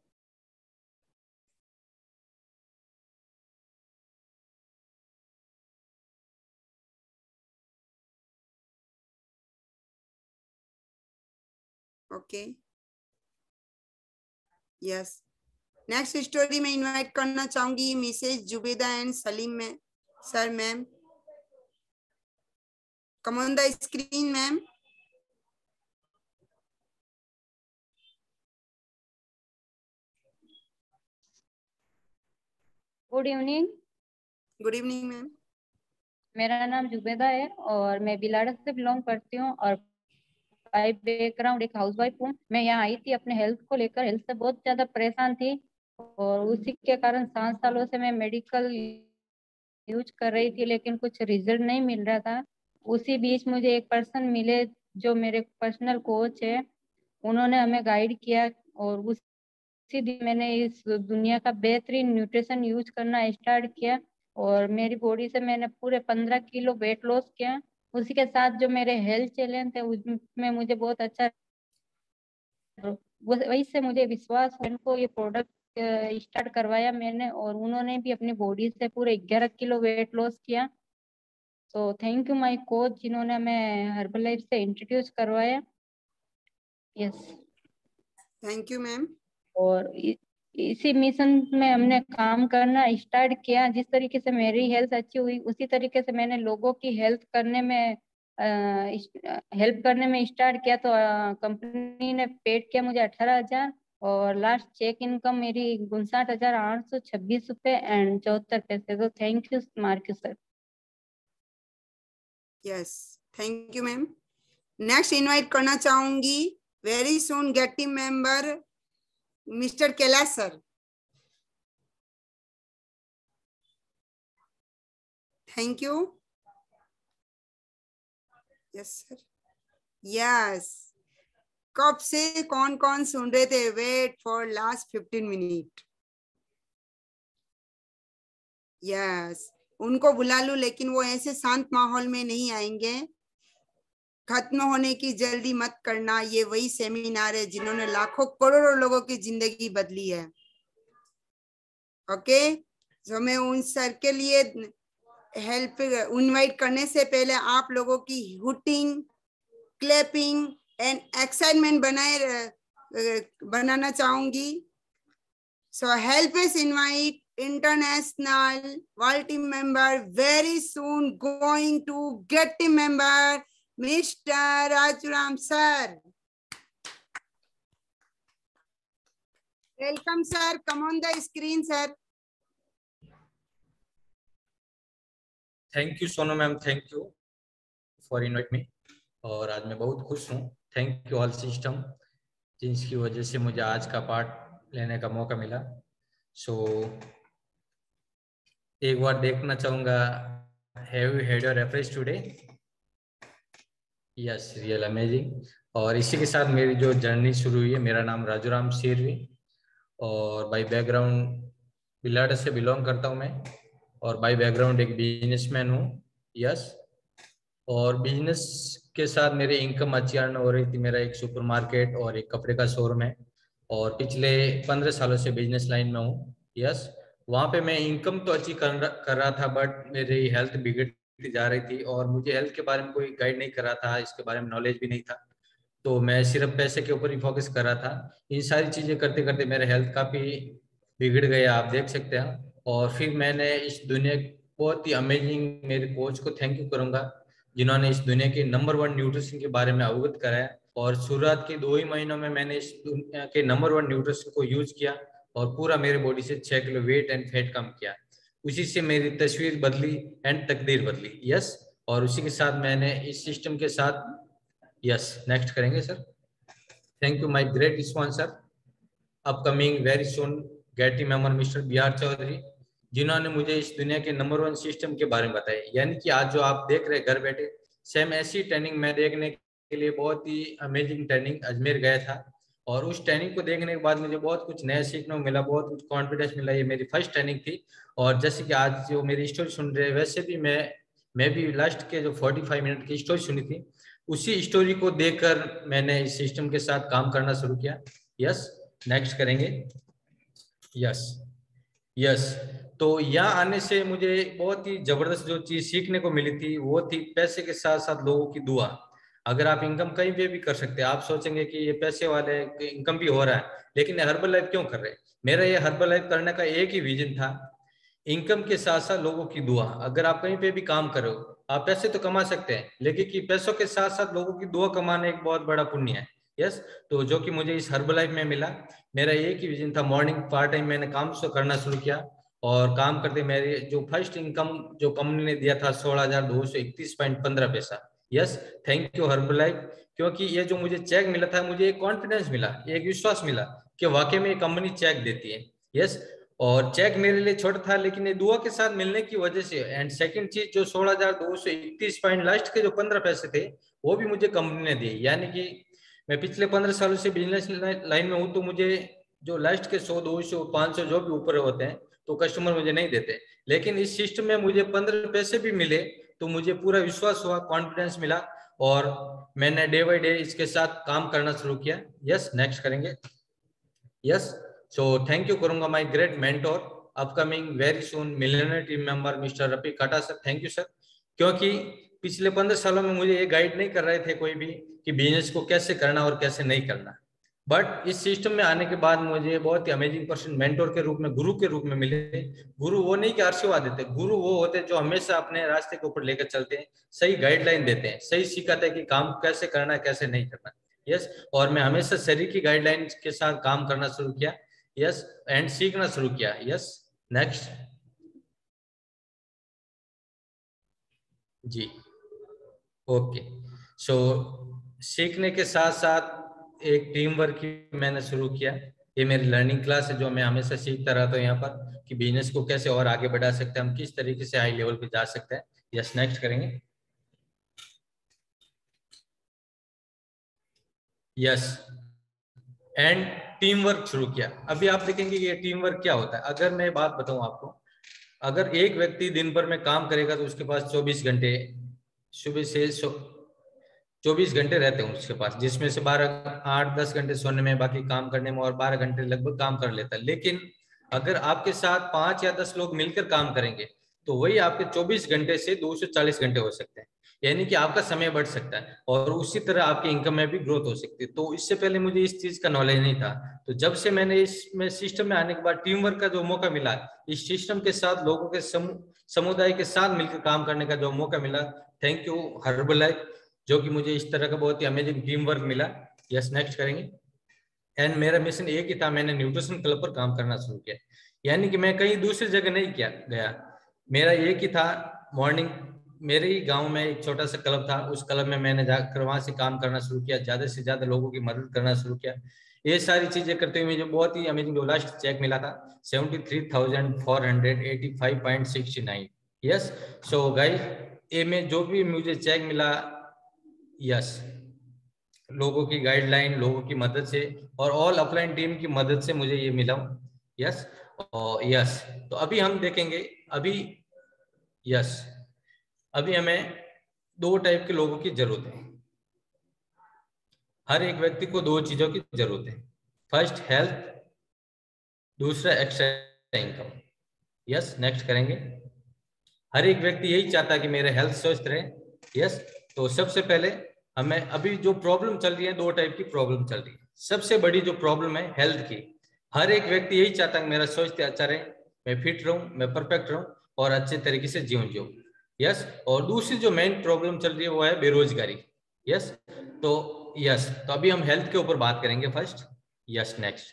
Okay, yes. Next story में इनवाइट करना चाहूंगी Mrs Zubeda and Salim में sir. Ma'am come on the screen ma'am. Good evening. Good evening ma'am. मेरा नाम जुबेदा है और मैं बिलाड़ा से बिलोंग करती हूँ और बाय बैकग्राउंड एक हाउसवाइफ हूँ। मैं यहाँ आई थी अपने हेल्थ को लेकर, हेल्थ से बहुत ज्यादा परेशान थी और उसी के कारण सात सालों से मैं मेडिकल यूज कर रही थी लेकिन कुछ रिजल्ट नहीं मिल रहा था। उसी बीच मुझे एक पर्सन मिले जो मेरे पर्सनल कोच है, उन्होंने हमें गाइड किया और उसी दिन मैंने इस दुनिया का बेहतरीन न्यूट्रिशन यूज करना स्टार्ट किया और मेरी बॉडी से मैंने पूरे पंद्रह किलो वेट लॉस किया। उसी के साथ जो मेरे हेल्थ चैलेंज थे उसमें मुझे बहुत अच्छा, वही से मुझे विश्वास उनको ये प्रोडक्ट स्टार्ट करवाया मैंने और उन्होंने भी अपनी बॉडी से पूरे ग्यारह किलो वेट लॉस किया। तो थैंक यू माय कोच जिन्होंने हमें हर्बल लाइफ से इंट्रोड्यूस करवाया। Yes, thank you ma'am. और इसी मिशन में हमने काम करना स्टार्ट किया। जिस तरीके से मेरी हेल्थ अच्छी हुई उसी तरीके से मैंने लोगों की हेल्थ करने में हेल्प करने में स्टार्ट किया। तो कंपनी ने पेड किया मुझे अठारह हजार और लास्ट चेक इनकम मेरी उनसाठ हजार आठ सौ छब्बीस रुपए एंड चौहत्तर पैसे। तो थैंक यू मार्क्यू sir. Yes, thank you ma'am. Next invite करना चाहूंगी very soon get team member mister Kailash sir. Thank you. Yes sir. Yes, कब से कौन कौन सुन रहे थे wait for last fifteen minute. यस, उनको बुला लूं लेकिन वो ऐसे शांत माहौल में नहीं आएंगे। खत्म होने की जल्दी मत करना, ये वही सेमिनार है जिन्होंने लाखों करोड़ों लोगों की जिंदगी बदली है। ओके, जो मैं उन सर के लिए हेल्प इनवाइट करने से पहले आप लोगों की हुटिंग, क्लैपिंग एंड एक्साइटमेंट बनाए बनाना चाहूंगी। So help us invite international world team member very soon going to get team member Mister Rajuram sir. Welcome sir, come on the screen sir. Thank you Sonu ma'am, thank you for invite me. और आज मैं बहुत खुश हूँ। Thank you all system जिसकी वजह से मुझे आज का पार्ट लेने का मौका मिला। सो so, एक बार देखना चाहूंगा, have you had your reference today? Yes, real amazing. और इसी के साथ मेरी जो जर्नी शुरू हुई है, मेरा नाम राजूराम शेरवी और बाय बैकग्राउंड बिलाड़ा से बिलोंग करता हूं मैं और बाय बैकग्राउंड एक बिजनेसमैन हूं। यस, और बिजनेस के साथ मेरी इनकम अच्छी अर्न हो रही थी। मेरा एक सुपरमार्केट और एक कपड़े का शोरूम है और पिछले पंद्रह सालों से बिजनेस लाइन में हूँ। यस, वहाँ पे मैं इनकम तो अच्छी कर, कर रहा था बट मेरी हेल्थ बिगड़ती जा रही थी और मुझे हेल्थ के बारे में कोई गाइड नहीं कर रहा था, इसके बारे में नॉलेज भी नहीं था। तो मैं सिर्फ पैसे के ऊपर ही फोकस कर रहा था। इन सारी चीजें करते करते मेरे हेल्थ काफी बिगड़ गया, आप देख सकते हैं। और फिर मैंने इस दुनिया बहुत ही अमेजिंग मेरे कोच को थैंक यू करूंगा जिन्होंने इस दुनिया के नंबर वन न्यूट्रिशन के बारे में अवगत कराया। और शुरुआत के दो ही महीनों में मैंने इस दुनिया के नंबर वन न्यूट्रिशन को यूज किया और पूरा मेरे बॉडी से छह किलो वेट एंड फैट कम किया। उसी से मेरी तस्वीर बदली एंड तकदीर बदली। यस, और उसी के साथ मैंने इस सिस्टम के साथ, यस नेक्स्ट करेंगे sir. Thank you, my great sponsor, upcoming very soon get team member mister B R Chaudhary, जिन्होंने मुझे इस दुनिया के नंबर वन सिस्टम के बारे में बताया। यानी कि आज जो आप देख रहे हैं घर बैठे, सेम ऐसी ट्रेनिंग मैं देखने के लिए बहुत ही अमेजिंग ट्रेनिंग अजमेर गया था, और उस ट्रेनिंग को देखने के बाद मुझे बहुत कुछ नया सीखने को मिला, बहुत कुछ कॉन्फिडेंस मिला। ये मेरी फर्स्ट ट्रेनिंग थी, और जैसे कि आज जो मेरी स्टोरी सुन रहे हैं, वैसे भी मैं मैं भी लास्ट के जो पैंतालीस मिनट की स्टोरी सुनी थी, उसी स्टोरी को देखकर मैंने इस सिस्टम के साथ काम करना शुरू किया। यस, नेक्स्ट करेंगे। यस यस तो यहाँ आने से मुझे बहुत ही जबरदस्त जो चीज सीखने को मिली थी, वो थी पैसे के साथ साथ लोगों की दुआ। अगर आप इनकम कहीं पे भी कर सकते हैं, आप सोचेंगे कि ये पैसे वाले इनकम भी हो रहा है, लेकिन हर्बल लाइफ क्यों कर रहे हैं? मेरा ये हर्बल लाइफ करने का एक ही विजन था, इनकम के साथ साथ लोगों की दुआ। अगर आप कहीं पे भी काम करो, आप पैसे तो कमा सकते हैं, लेकिन कि पैसों के साथ साथ लोगों की दुआ कमाना एक बहुत बड़ा पुण्य है। यस, तो जो कि मुझे इस हर्बल लाइफ में मिला, मेरा एक ही विजन था। मॉर्निंग पार्ट टाइम मैंने काम करना शुरू किया, और काम करते मेरे जो फर्स्ट इनकम जो कंपनी ने दिया था सोलह हजार दो सौ इकतीस पॉइंट पंद्रह पैसा। Yes, thank you herbal life, क्योंकि ये जो मुझे चेक मिला था, मुझे एक कॉन्फिडेंस मिला, एक विश्वास मिला कि वाकई में ये कंपनी चेक देती है। यस, और चेक मेरे लिए छोटा था, लेकिन ये दुआ के साथ मिलने की वजह से। एंड सेकंड चीज, जो सोलह हजार दो सौ इकतीस पॉइंट लास्ट के जो पंद्रह पैसे थे, वो भी मुझे कंपनी ने दिए। यानी कि मैं पिछले पंद्रह सालों से बिजनेस लाइन में हूँ, तो मुझे जो लास्ट के सौ दो सौ पाँच सौ जो भी ऊपर होते हैं, तो कस्टमर मुझे नहीं देते, लेकिन इस सिस्टम में मुझे पंद्रह पैसे भी मिले, तो मुझे पूरा विश्वास हुआ, कॉन्फिडेंस मिला, और मैंने डे बाय डे इसके साथ काम करना शुरू किया। यस, नेक्स्ट करेंगे। यस, सो थैंक यू करूंगा my great mentor, upcoming very soon millionaire team member mister Rafiq Kata sir. Thank you sir, क्योंकि पिछले पंद्रह सालों में मुझे ये गाइड नहीं कर रहे थे कोई भी कि बिजनेस को कैसे करना और कैसे नहीं करना, बट इस सिस्टम में आने के बाद मुझे बहुत ही अमेजिंग पर्सन मेंटोर के रूप में, गुरु के रूप में मिले। गुरु वो नहीं कि आशीर्वाद देते, गुरु वो होते जो हमेशा अपने रास्ते के ऊपर लेकर चलते हैं, सही गाइडलाइन देते हैं, सही सिखाते हैं कि काम कैसे करना है, कैसे नहीं करना। यस, और मैं हमेशा शरीर की गाइडलाइन के साथ काम करना शुरू किया। यस, एंड सीखना शुरू किया। यस, नेक्स्ट जी। ओके, सो सीखने के साथ साथ एक टीम वर्क की मैंने शुरू किया। ये मेरी लर्निंग क्लास है, जो मैं हमेशा सीखता रहता हूँ यहाँ पर, कि बिजनेस को कैसे और आगे बढ़ा सकते हैं, हम किस तरीके से हाई लेवल पे जा सकते हैं। यस, नेक्स्ट करेंगे। यस, एंड टीम वर्क शुरू किया। अभी आप देखेंगे कि ये टीम वर्क क्या होता है। अगर मैं बात बताऊं आपको, अगर एक व्यक्ति दिन भर में काम करेगा, तो उसके पास चौबीस घंटे सुबह से चौबीस घंटे रहते हैं उसके पास, जिसमें से बारह आठ दस घंटे सोने में, बाकी काम करने में, और बारह घंटे लगभग काम कर लेता है। लेकिन अगर आपके साथ पांच या दस लोग मिलकर काम करेंगे, तो वही आपके चौबीस घंटे से दो सौ चालीस घंटे हो सकते हैं। यानी कि आपका समय बढ़ सकता है, और उसी तरह आपकी इनकम में भी ग्रोथ हो सकती है। तो इससे पहले मुझे इस चीज का नॉलेज नहीं था, तो जब से मैंने इसमें सिस्टम में आने के बाद टीम वर्क का जो मौका मिला, इस सिस्टम के साथ लोगों के समुदाय के साथ मिलकर काम करने का जो मौका मिला, थैंक यू हर्बल लाइफ, जो कि मुझे इस तरह का बहुत ही अमेजिंग टीम वर्क मिला। यस, नेक्स्ट करेंगे। एंड मेरा मिशन एक ही था, मैंने न्यूट्रिशन क्लब पर काम करना शुरू किया। यानी कि मैं कहीं दूसरी जगह नहीं किया गया, मेरा एक ही था, मॉर्निंग मेरे ही गांव में एक छोटा सा क्लब था, उस क्लब में मैंने जाकर वहां से काम करना शुरू किया, ज्यादा से ज्यादा लोगों की मदद करना शुरू किया। ये सारी चीजें करते हुए मुझे बहुत ही अमेजिंग लास्ट चेक मिला था, seventy three thousand four hundred eighty five point sixty nine. Yes, so guys, ये में जो भी मुझे चेक मिला, यस, लोगों की गाइडलाइन, लोगों की मदद से, और ऑल अपलाइन टीम की मदद से मुझे ये मिला। यस, और यस, तो अभी हम देखेंगे, अभी यस अभी हमें दो टाइप के लोगों की जरूरत है। हर एक व्यक्ति को दो चीजों की जरूरत है, फर्स्ट हेल्थ, दूसरा एक्स्ट्रा इनकम। यस, नेक्स्ट करेंगे। हर एक व्यक्ति यही चाहता है कि मेरा हेल्थ स्वस्थ रहे। यस, तो सबसे पहले हमें, अभी जो प्रॉब्लम चल रही है, दो टाइप की प्रॉब्लम चल रही है। सबसे बड़ी जो प्रॉब्लम है हेल्थ की, हर एक व्यक्ति यही चाहता है कि मेरा स्वास्थ्य अच्छा रहे, मैं फिट रहूं, मैं परफेक्ट रहूं, और अच्छे तरीके से जीवन जीऊं। यस, और दूसरी जो मेन प्रॉब्लम चल रही है वो है बेरोजगारी। यस, तो यस, तो अभी हम हेल्थ के ऊपर बात करेंगे first. Yes, next.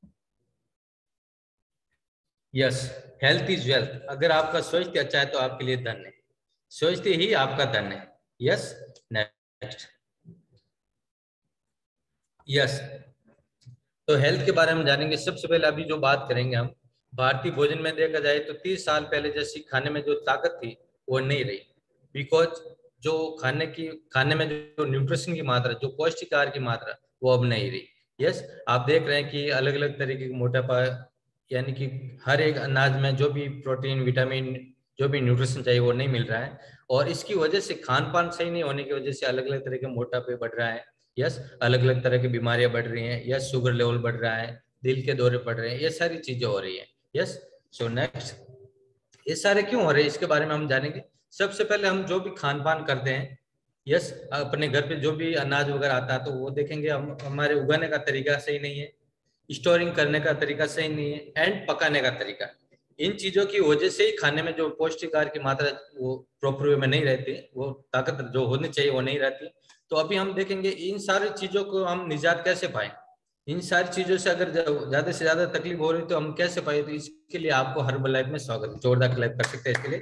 Yes, health is wealth. अगर आपका स्वास्थ्य अच्छा है तो आपके लिए धन है, स्वास्थ्य ही आपका धन है। Yes, next. यस, तो हेल्थ के बारे में जानेंगे। सबसे पहले अभी जो बात करेंगे हम, भारतीय भोजन में देखा जाए तो तीस साल पहले जैसी खाने में जो ताकत थी वो नहीं रही, बिकॉज जो खाने की खाने में जो न्यूट्रिशन की मात्रा, जो पौष्टिक आहार की मात्रा, वो अब नहीं रही। यस, आप देख रहे हैं कि अलग अलग तरीके का मोटापा, यानी कि हर एक अनाज में जो भी प्रोटीन, विटामिन, जो भी न्यूट्रिशन चाहिए वो नहीं मिल रहा है, और इसकी वजह से खान पान सही नहीं होने की वजह से अलग अलग तरह के मोटापे बढ़ रहा है। यस, अलग अलग तरह की बीमारियां बढ़ रही हैं। यस, शुगर लेवल बढ़ रहा है, दिल के दौरे बढ़ रहे हैं, ये सारी चीजें हो रही है। यस, सो नेक्स्ट, ये सारे क्यों हो रहे हैं इसके बारे में हम जानेंगे। सबसे पहले हम जो भी खान पान करते हैं, यस, अपने घर पे जो भी अनाज वगैरह आता है तो वो देखेंगे हम, हमारे उगाने का तरीका सही नहीं है, स्टोरिंग करने का तरीका सही नहीं है, एंड पकाने का तरीका। इन चीजों की वजह से ही खाने में जो पौष्टिक आहार की मात्रा वो प्रॉपर वे में नहीं रहती, वो ताकत जो होनी चाहिए वो नहीं रहती। तो अभी हम देखेंगे इन सारी चीजों को हम निजात कैसे पाएं। इन सारी चीजों से अगर ज्यादा से ज्यादा तकलीफ हो रही तो हम कैसे पाए, तो इसके लिए आपको हर्बल लाइफ में स्वागत, जोरदार क्लैप कर सकते हैं इसके लिए।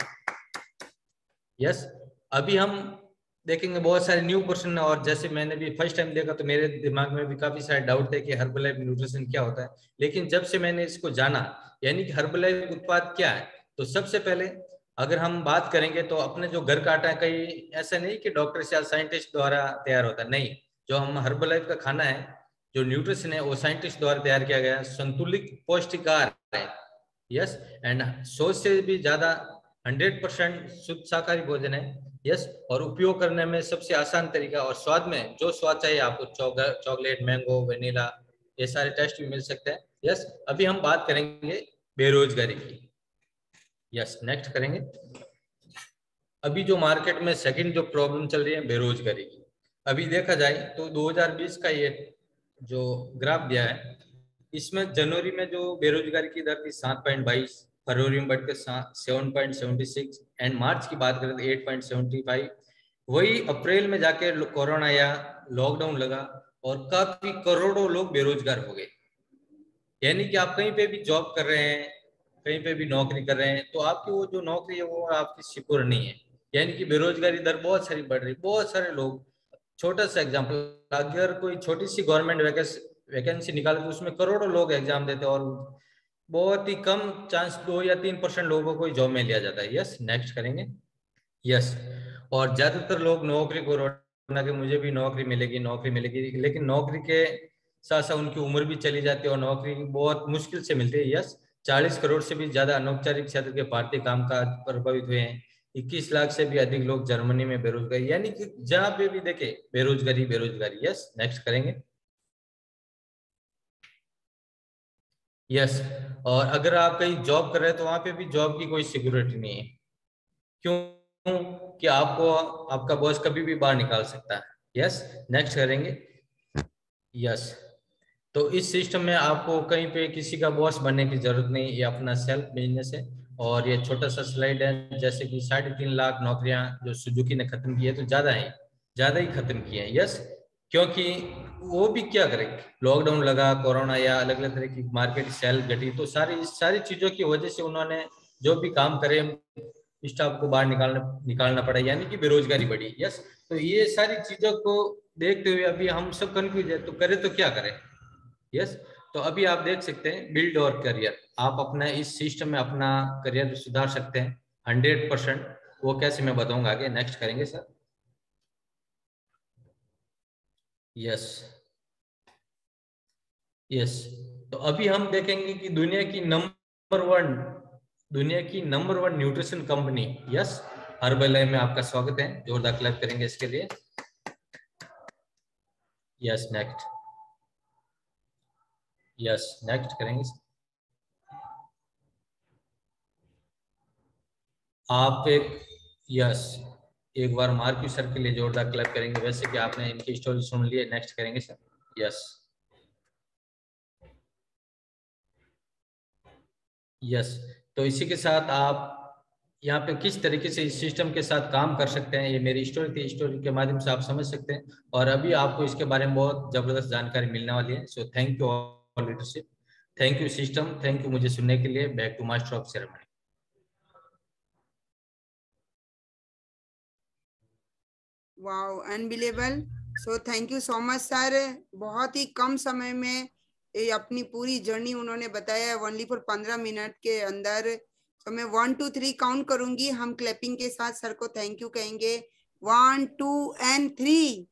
यस, अभी हम देखेंगे बहुत सारे न्यू पर्सन, और जैसे मैंने भी फर्स्ट टाइम देखा तो मेरे दिमाग में भी काफी सारे डाउट थे कि हर्बल लाइफ न्यूट्रिशन क्या होता है, लेकिन जब से मैंने इसको जाना, यानी कि हर्बल लाइफ उत्पाद क्या है, तो सबसे पहले अगर हम बात करेंगे तो अपने जो घर का आटा है, कहीं ऐसा नहीं कि डॉक्टर या साइंटिस्ट द्वारा तैयार होता है, नहीं, जो हम हर्बल लाइफ का खाना है, जो न्यूट्रिशन है, वो साइंटिस्ट द्वारा तैयार किया गया संतुलित पौष्टिक आहार है। यस, एंड सौ से भी ज्यादा हंड्रेड परसेंट शुद्ध शाकाहारी भोजन है। यस, और उपयोग करने में सबसे आसान तरीका, और स्वाद में जो स्वाद चाहिए आपको, चॉकलेट, मैंगो, वेनिला, ये सारे टेस्ट भी मिल सकते हैं। यस, अभी हम बात करेंगे बेरोजगारी की। यस, नेक्स्ट करेंगे। अभी जो मार्केट में सेकंड जो प्रॉब्लम चल रही है बेरोजगारी की, अभी देखा जाए तो दो हज़ार बीस का ये जो ग्राफ दिया है, इसमें जनवरी में जो बेरोजगारी की दर थी सात पॉइंट बाईस, फरवरी में बढ़कर seven point seventy six, and March की बात करें तो एट पॉइंट सेवेंटी फाइव। वही अप्रैल में जाके कोरोना या लॉकडाउन लगा और काफी करोड़ों लोग बेरोजगार हो गए। यानी कि आप कहीं पे भी जॉब कर रहे हैं, कहीं पे भी नौकरी कर रहे हैं, तो आपकी वो जो नौकरी है वो आपकी सिक्योर नहीं है, यानी कि बेरोजगारी दर बहुत सारी बढ़ रही। बहुत सारे लोग, छोटा सा एग्जांपल, अगर कोई छोटी सी गवर्नमेंट वैकेंसी वैकेंसी निकाले तो उसमें करोड़ों लोग एग्जाम देते हैं और बहुत ही कम चांस, दो या तीन परसेंट लोगों को जॉब में लिया जाता है। यस, नेक्स्ट करेंगे। यस, और ज्यादातर लोग नौकरी को रोना कि मुझे भी नौकरी मिलेगी, नौकरी मिलेगी, लेकिन नौकरी के साथ साथ उनकी उम्र भी चली जाती है और नौकरी बहुत मुश्किल से मिलती है। यस, चालीस करोड़ से भी ज्यादा अनौपचारिक क्षेत्र के भारतीय कामकाज प्रभावित हुए हैं। इक्कीस लाख से भी अधिक लोग जर्मनी में बेरोजगारी, यानी कि जहां पे भी देखे बेरोजगारी बेरोजगारी। यस, नेक्स्ट करेंगे। यस, और अगर आप कहीं जॉब कर रहे हैं तो वहां पे भी जॉब की कोई सिक्योरिटी नहीं है। क्यों? कि आपको आपका बॉस कभी भी बाहर निकाल सकता है। यस, नेक्स्ट करेंगे। यस, तो इस सिस्टम में आपको कहीं पे किसी का बॉस बनने की जरूरत नहीं, ये अपना सेल्फ बिजनेस है। और ये छोटा सा स्लाइड है, जैसे कि साढ़े तीन लाख नौकरियां जो सुजुकी ने खत्म की है, तो ज्यादा है, ज्यादा ही खत्म की है। यस, क्योंकि वो भी क्या करे, लॉकडाउन लगा, कोरोना या अलग अलग तरह की मार्केट सेल घटी, तो सारी सारी चीजों की वजह से उन्होंने जो भी काम करे स्टाफ को बाहर निकालना निकालना पड़ा, यानी कि बेरोजगारी बढ़ी। यस, तो ये सारी चीजों को देखते हुए अभी हम सब कंफ्यूज है, तो करें तो क्या करें। यस, तो अभी आप देख सकते हैं बिल्ड और करियर, आप अपना इस सिस्टम में अपना करियर सुधार सकते हैं हंड्रेड परसेंट। वो कैसे मैं बताऊंगा आगे। नेक्स्ट करेंगे सर। यस, यस, तो अभी हम देखेंगे कि दुनिया की नंबर वन दुनिया की number one nutrition company, yes, herbal life में आपका स्वागत है। जोरदार क्लैप करेंगे इसके लिए। Yes, next. यस, नेक्स्ट करेंगे। आप एक यस एक बार मार्क्यू सर के लिए जोरदार क्लैप करेंगे। वैसे कि आपने इनकी स्टोरी सुन ली है। नेक्स्ट करेंगे सर। यस, यस, तो इसी के साथ आप यहाँ पे किस तरीके से इस सिस्टम के साथ काम कर सकते हैं, ये मेरी स्टोरी थी। स्टोरी के माध्यम से आप समझ सकते हैं और अभी आपको इसके बारे में बहुत जबरदस्त जानकारी मिलने वाली है। So thank you all leadership, thank you system, thank you मुझे सुनने के लिए। Back to master of ceremony. Wow, unbelievable. So thank you so much sir. बहुत ही कम समय में ये अपनी पूरी जर्नी उन्होंने बताया, ओनली फॉर पंद्रह मिनट के अंदर। तो मैं वन टू थ्री काउंट करूंगी, हम क्लैपिंग के साथ सर को थैंक यू कहेंगे। One two and three.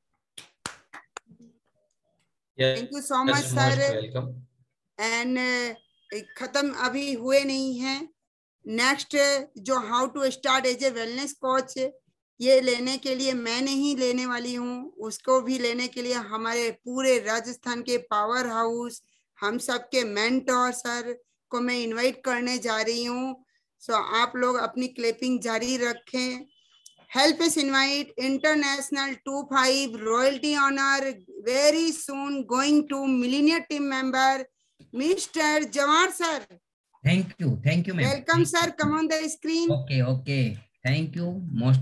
Thank you so much sir. And खत्म अभी हुए नहीं है। नेक्स्ट जो how to start as a wellness coach, ये लेने के लिए मैं नहीं लेने वाली हूँ, उसको भी लेने के लिए हमारे पूरे राजस्थान के पावर हाउस, हम सबके मेंटोर सर को मैं इनवाइट करने जा रही हूँ। सो so, आप लोग अपनी क्लिपिंग जारी रखें। Help us invite international two five royalty honour very soon going to millionaire team member mister Jawan sir. Thank you, thank you ma'am. Welcome sir, come on the screen. Okay okay, thank you most.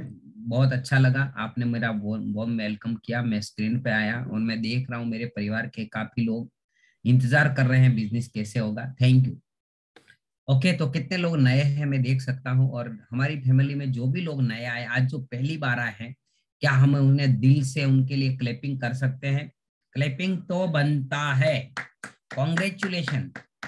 बहुत अच्छा लगा, आपने मेरा बहुत welcome किया। मैं screen पे आया और मैं देख रहा हूँ मेरे परिवार के काफी लोग इंतजार कर रहे हैं बिजनेस कैसे होगा। Thank you. ओके, तो कितने लोग नए हैं मैं देख सकता हूँ, और हमारी फैमिली में जो भी लोग नए आए आज, जो पहली बार आए हैं, क्या हम उन्हें दिल से उनके लिए क्लैपिंग कर सकते हैं? क्लैपिंग तो बनता है। Congratulation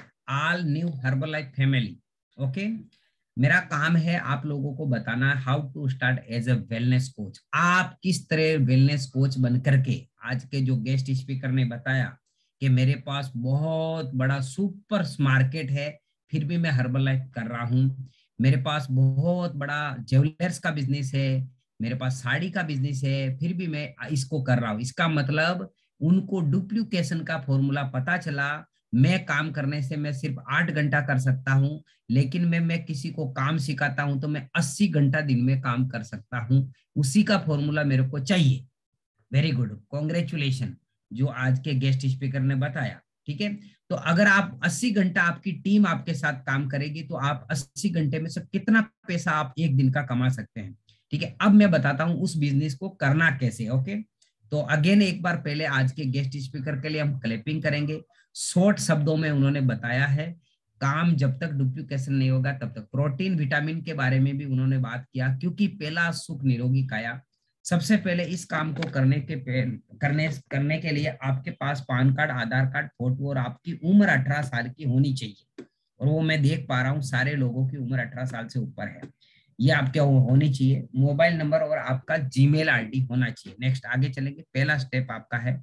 all new herbalife family. Okay, मेरा काम है आप लोगों को बताना how to start as a wellness coach. आप किस तरह वेलनेस कोच बन करके, आज के जो गेस्ट स्पीकर ने बताया कि मेरे पास बहुत बड़ा सुपर मार्केट है, फिर भी मैं हर्बल लाइफ कर रहा हूँ। मेरे पास बहुत बड़ा ज्वेलर्स का बिजनेस है, मेरे पास साड़ी का बिजनेस है, फिर भी मैं इसको कर रहा हूँ। इसका मतलब उनको डुप्लीकेशन का फॉर्मूला पता चला। मैं काम करने से मैं सिर्फ आठ घंटा कर सकता हूँ, लेकिन मैं मैं किसी को काम सिखाता हूँ तो मैं अस्सी घंटा दिन में काम कर सकता हूँ। उसी का फॉर्मूला मेरे को चाहिए। वेरी गुड, कॉन्ग्रेचुलेशन जो आज के गेस्ट स्पीकर ने बताया। ठीक है, तो अगर आप अस्सी घंटा आपकी टीम आपके साथ काम करेगी तो आप अस्सी घंटे में से कितना पैसा आप एक दिन का कमा सकते हैं। ठीक है, अब मैं बताता हूं उस बिजनेस को करना कैसे। ओके, तो अगेन एक बार पहले आज के गेस्ट स्पीकर के लिए हम क्लैपिंग करेंगे। शॉर्ट शब्दों में उन्होंने बताया है काम जब तक डुप्लीकेशन नहीं होगा तब तक। प्रोटीन विटामिन के बारे में भी उन्होंने बात किया, क्योंकि पहला सुख निरोगी काया। सबसे पहले इस काम को करने के करने करने के लिए आपके पास पान कार्ड, आधार कार्ड, फोटो और आपकी उम्र अठारह साल की होनी चाहिए। और वो मैं देख पा रहा हूँ सारे लोगों की उम्र अठारह साल से ऊपर है। ये आपके होनी चाहिए। मोबाइल नंबर और आपका जीमेल आईडी होना चाहिए। नेक्स्ट आगे चलेंगे। पहला स्टेप आपका है।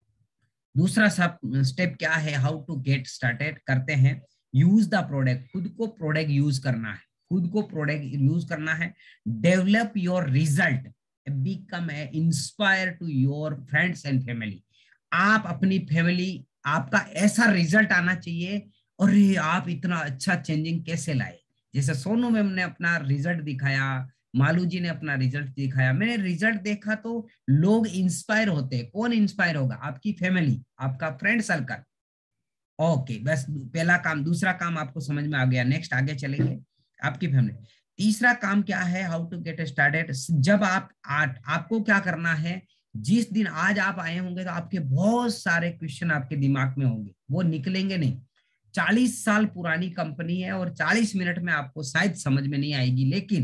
दूसरा स्टेप क्या है? हाउ टू गेट स्टार्टेड करते हैं। Use the product. खुद को प्रोडक्ट यूज करना है, खुद को प्रोडक्ट यूज करना है। Develop your result, become inspire to your friends and family. आप अपनी फैमिली, आपका ऐसा रिजल्ट आना चाहिए और ये आप इतना अच्छा चेंजिंग कैसे लाए। जैसे सोनू मैम ने अपना रिजल्ट दिखाया, मालू जी ने अपना रिजल्ट दिखाया, मैंने रिजल्ट देखा तो लोग इंस्पायर होते हैं। कौन इंस्पायर होगा? आपकी फैमिली, आपका फ्रेंड सर्कल। ओके, बस पहला काम। दूसरा काम आपको समझ में आ गया। नेक्स्ट आगे चलेंगे। आपकी फैमिली। तीसरा काम क्या है? How to get started. जब आप आठ आपको क्या करना है, जिस दिन आज आप आए होंगे तो आपके बहुत सारे क्वेश्चन आपके दिमाग में होंगे, वो निकलेंगे नहीं। चालीस साल पुरानी कंपनी है और चालीस मिनट में आपको शायद समझ में नहीं आएगी, लेकिन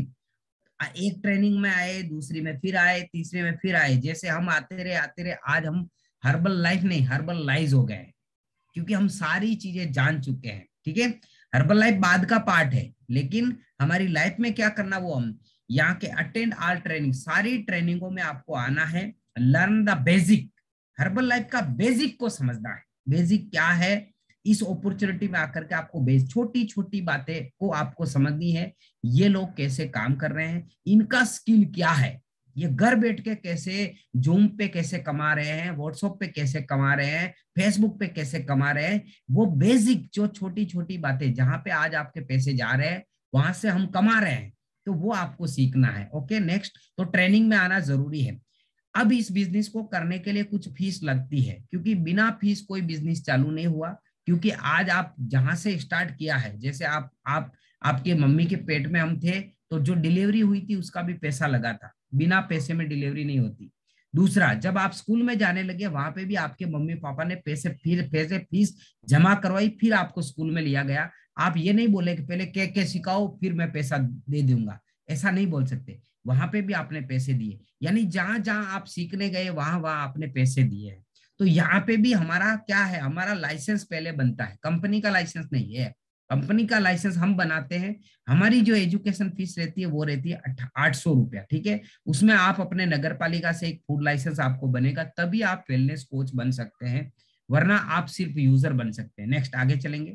एक ट्रेनिंग में आए, दूसरी में फिर आए, तीसरे में फिर आए, जैसे हम आते रहे आते रहे आज हम हर्बल लाइफ नहीं हर्बल लाइज हो गए, क्योंकि हम सारी चीजें जान चुके हैं। ठीक है, हर्बल लाइफ बाद का पार्ट है, लेकिन हमारी लाइफ में क्या करना वो हम यहाँ के अटेंड ऑल ट्रेनिंग, सारी ट्रेनिंगों में आपको आना है। Learn the basic. Herbal life का बेसिक को समझना है। बेसिक क्या है? इस अपॉर्चुनिटी में आकर के आपको बेस छोटी छोटी बातें को आपको समझनी है। ये लोग कैसे काम कर रहे हैं, इनका स्किल क्या है, ये घर बैठ के कैसे जूम पे कैसे कमा रहे हैं, व्हाट्सएप पे कैसे कमा रहे हैं, फेसबुक पे कैसे कमा रहे हैं। वो बेसिक जो छोटी छोटी बातें, जहां पे आज आपके पैसे जा रहे हैं वहां से हम कमा रहे हैं, तो वो आपको सीखना है। ओके, नेक्स्ट, तो ट्रेनिंग में आना जरूरी है। अब इस बिजनेस को करने के लिए कुछ फीस लगती है, क्योंकि बिना फीस कोई बिजनेस चालू नहीं हुआ। क्योंकि आज आप जहां से स्टार्ट किया है, जैसे आप आप आपके मम्मी के पेट में हम थे तो जो डिलीवरी हुई थी उसका भी पैसा लगा था, बिना पैसे में डिलीवरी नहीं होती। दूसरा, जब आप स्कूल में जाने लगे वहां पे भी आपके मम्मी पापा ने पैसे फिर पैसे फीस जमा करवाई, फिर आपको स्कूल में लिया गया। आप ये नहीं बोले कि पहले क्या क्या सिखाओ फिर मैं पैसा दे दूंगा, ऐसा नहीं बोल सकते, वहां पे भी आपने पैसे दिए, यानी जहां जहां आप सीखने गए वहां वहां आपने पैसे दिए हैं। तो यहाँ पे भी हमारा क्या है, हमारा लाइसेंस पहले बनता है, कंपनी का लाइसेंस नहीं है, कंपनी का लाइसेंस हम बनाते हैं। हमारी जो एजुकेशन फीस रहती है वो रहती है आठ सौ रुपया, ठीक है। उसमें आप अपने नगर पालिका से एक फूड लाइसेंस आपको बनेगा, तभी आप वेलनेस कोच बन सकते हैं, वरना आप सिर्फ यूजर बन सकते हैं। नेक्स्ट आगे चलेंगे।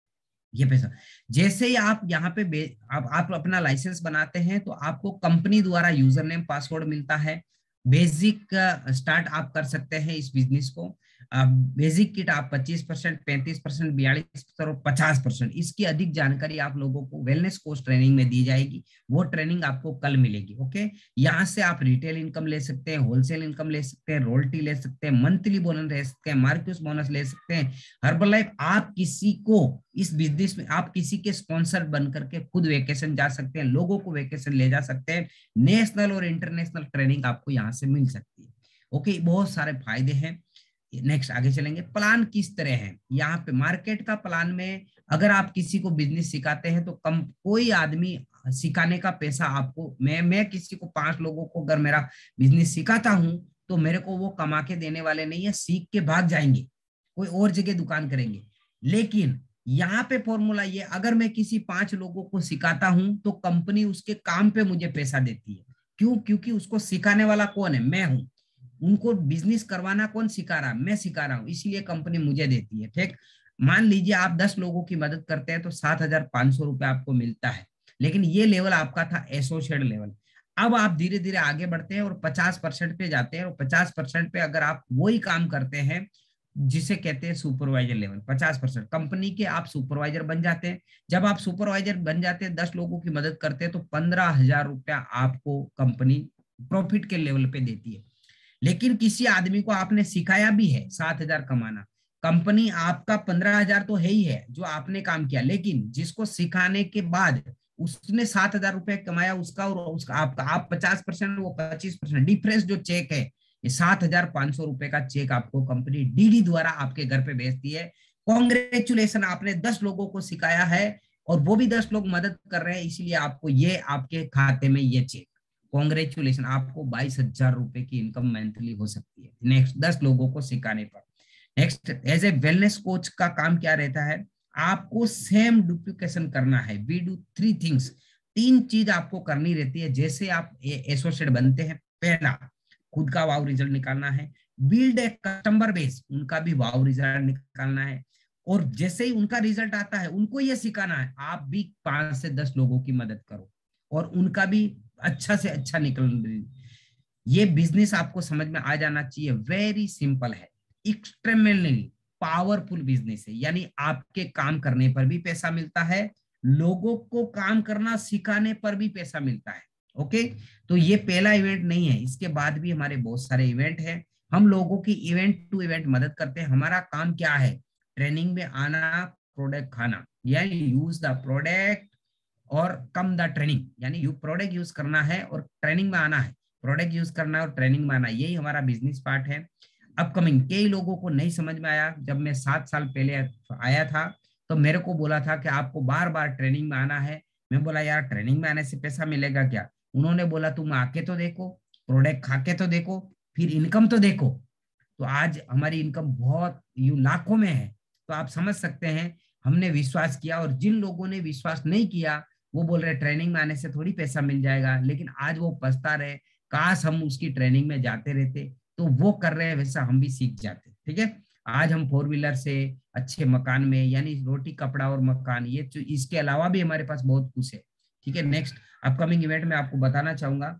ये पैसा जैसे ही आप यहाँ पे आप, आप अपना लाइसेंस बनाते हैं तो आपको कंपनी द्वारा यूजर नेम पासवर्ड मिलता है। बेसिक स्टार्ट आप कर सकते हैं इस बिजनेस को। बेसिक किट आप पच्चीस परसेंट, पैंतीस परसेंट, बयालीस परसेंट और पचास परसेंट, इसकी अधिक जानकारी आप लोगों को वेलनेस कोच ट्रेनिंग में दी जाएगी। वो ट्रेनिंग आपको कल मिलेगी। ओके, यहाँ से आप रिटेल इनकम ले सकते हैं, होलसेल इनकम ले सकते हैं, रॉयल्टी ले सकते हैं, मंथली बोनस ले सकते हैं, मार्केट बोनस ले सकते हैं, हर्बल लाइफ। आप किसी को इस बिजनेस में आप किसी के स्पॉन्सर बन करके खुद वेकेशन जा सकते हैं, लोगों को वेकेशन ले जा सकते हैं। नेशनल और इंटरनेशनल ट्रेनिंग आपको यहाँ से मिल सकती है। ओके, बहुत सारे फायदे हैं। नेक्स्ट आगे चलेंगे। प्लान किस तरह है यहाँ पे मार्केट का प्लान में, अगर आप किसी को बिजनेस सिखाते हैं तो कम कोई आदमी सिखाने का पैसा आपको, मैं मैं किसी को पांच लोगों को अगर मेरा बिजनेस सिखाता हूं तो मेरे को वो कमा के देने वाले नहीं है, सीख के भाग जाएंगे, कोई और जगह दुकान करेंगे। लेकिन यहाँ पे फॉर्मूला ये, अगर मैं किसी पांच लोगों को सिखाता हूं तो कंपनी उसके काम पे मुझे पैसा देती है। क्यों? क्योंकि उसको सिखाने वाला कौन है? मैं हूं। उनको बिजनेस करवाना कौन सिखा रहा? मैं सिखा रहा हूं, इसीलिए कंपनी मुझे देती है। ठीक, मान लीजिए आप दस लोगों की मदद करते हैं तो सात हजार पांच सौ रुपए आपको मिलता है, लेकिन ये लेवल आपका था एसोसिएट लेवल। अब आप धीरे धीरे आगे बढ़ते हैं और पचास परसेंट पे जाते हैं, और पचास परसेंट पे अगर आप वही काम करते हैं जिसे कहते हैं सुपरवाइजर लेवल, पचास परसेंट कंपनी के आप सुपरवाइजर बन जाते हैं। जब आप सुपरवाइजर बन जाते हैं, दस लोगों की मदद करते हैं, तो पंद्रह हजार रुपया आपको कंपनी प्रॉफिट के लेवल पे देती है। लेकिन किसी आदमी को आपने सिखाया भी है सात हजार कमाना, कंपनी आपका पंद्रह हजार तो है ही है जो आपने काम किया, लेकिन जिसको सिखाने के बाद उसने सात हजार रुपए कमाया उसका और उसका आपका, आप पचास परसेंट वो पच्चीस परसेंट, डिफरेंस जो चेक है ये सात हजार पांच सौ रुपए का चेक आपको कंपनी डीडी द्वारा आपके घर पे भेजती है। कॉन्ग्रेचुलेशन, आपने दस लोगों को सिखाया है और वो भी दस लोग मदद कर रहे हैं, इसीलिए आपको ये आपके खाते में ये चेक, कॉन्ग्रेचुलेशन, आपको बाईस हजार रुपए की इनकम मंथली हो सकती है। नेक्स्ट, दस लोगों को सिखाने पर। Next, as a wellness coach का काम क्या रहता है? आपको सेम डुप्लीकेशन करना है। वी डू थ्री थिंग्स, तीन चीज आपको करनी रहती है जैसे आप एसोसिएट बनते हैं। पहला, खुद का वाव रिजल्ट निकालना है, बिल्ड ए कस्टमर बेस, उनका भी वाव रिजल्ट निकालना है, और जैसे ही उनका रिजल्ट आता है उनको ये सिखाना है आप भी पांच से दस लोगों की मदद करो और उनका भी अच्छा से अच्छा निकल। ये बिजनेस आपको समझ में आ जाना चाहिए, वेरी सिंपल है, एक्सट्रीमली पावरफुल बिजनेस है। यानी आपके काम करने पर भी पैसा मिलता है, लोगों को काम करना सिखाने पर भी पैसा मिलता है। ओके, तो ये पहला इवेंट नहीं है, इसके बाद भी हमारे बहुत सारे इवेंट हैं। हम लोगों की इवेंट टू इवेंट मदद करते हैं। हमारा काम क्या है? ट्रेनिंग में आना, प्रोडक्ट खाना, यानी यूज द प्रोडक्ट और कम द ट्रेनिंग, यानी यू प्रोडक्ट यूज करना है और ट्रेनिंग में आना है, प्रोडक्ट यूज करना है और ट्रेनिंग में आना, यही हमारा बिजनेस पार्ट है। अपकमिंग, कई लोगों को नहीं समझ में आया, जब मैं सात साल पहले आया था तो मेरे को बोला था कि आपको बार बार ट्रेनिंग में आना है। मैं बोला यार ट्रेनिंग में आने से पैसा मिलेगा क्या? उन्होंने बोला तुम आके तो देखो, प्रोडक्ट खा के तो देखो, फिर इनकम तो देखो। तो आज हमारी इनकम बहुत यू लाखों में है। तो आप समझ सकते हैं हमने विश्वास किया, और जिन लोगों ने विश्वास नहीं किया वो बोल रहे ट्रेनिंग में आने से थोड़ी पैसा मिल जाएगा, लेकिन आज वो पछता रहे, काश हम उसकी ट्रेनिंग में जाते रहते। तो वो कर रहे हैं वैसा हम भी सीख जाते। ठीक है, आज हम फोर व्हीलर से अच्छे मकान में, यानी रोटी कपड़ा और मकान, ये इसके अलावा भी हमारे पास बहुत कुछ है। ठीक है, नेक्स्ट अपकमिंग इवेंट में आपको बताना चाहूंगा।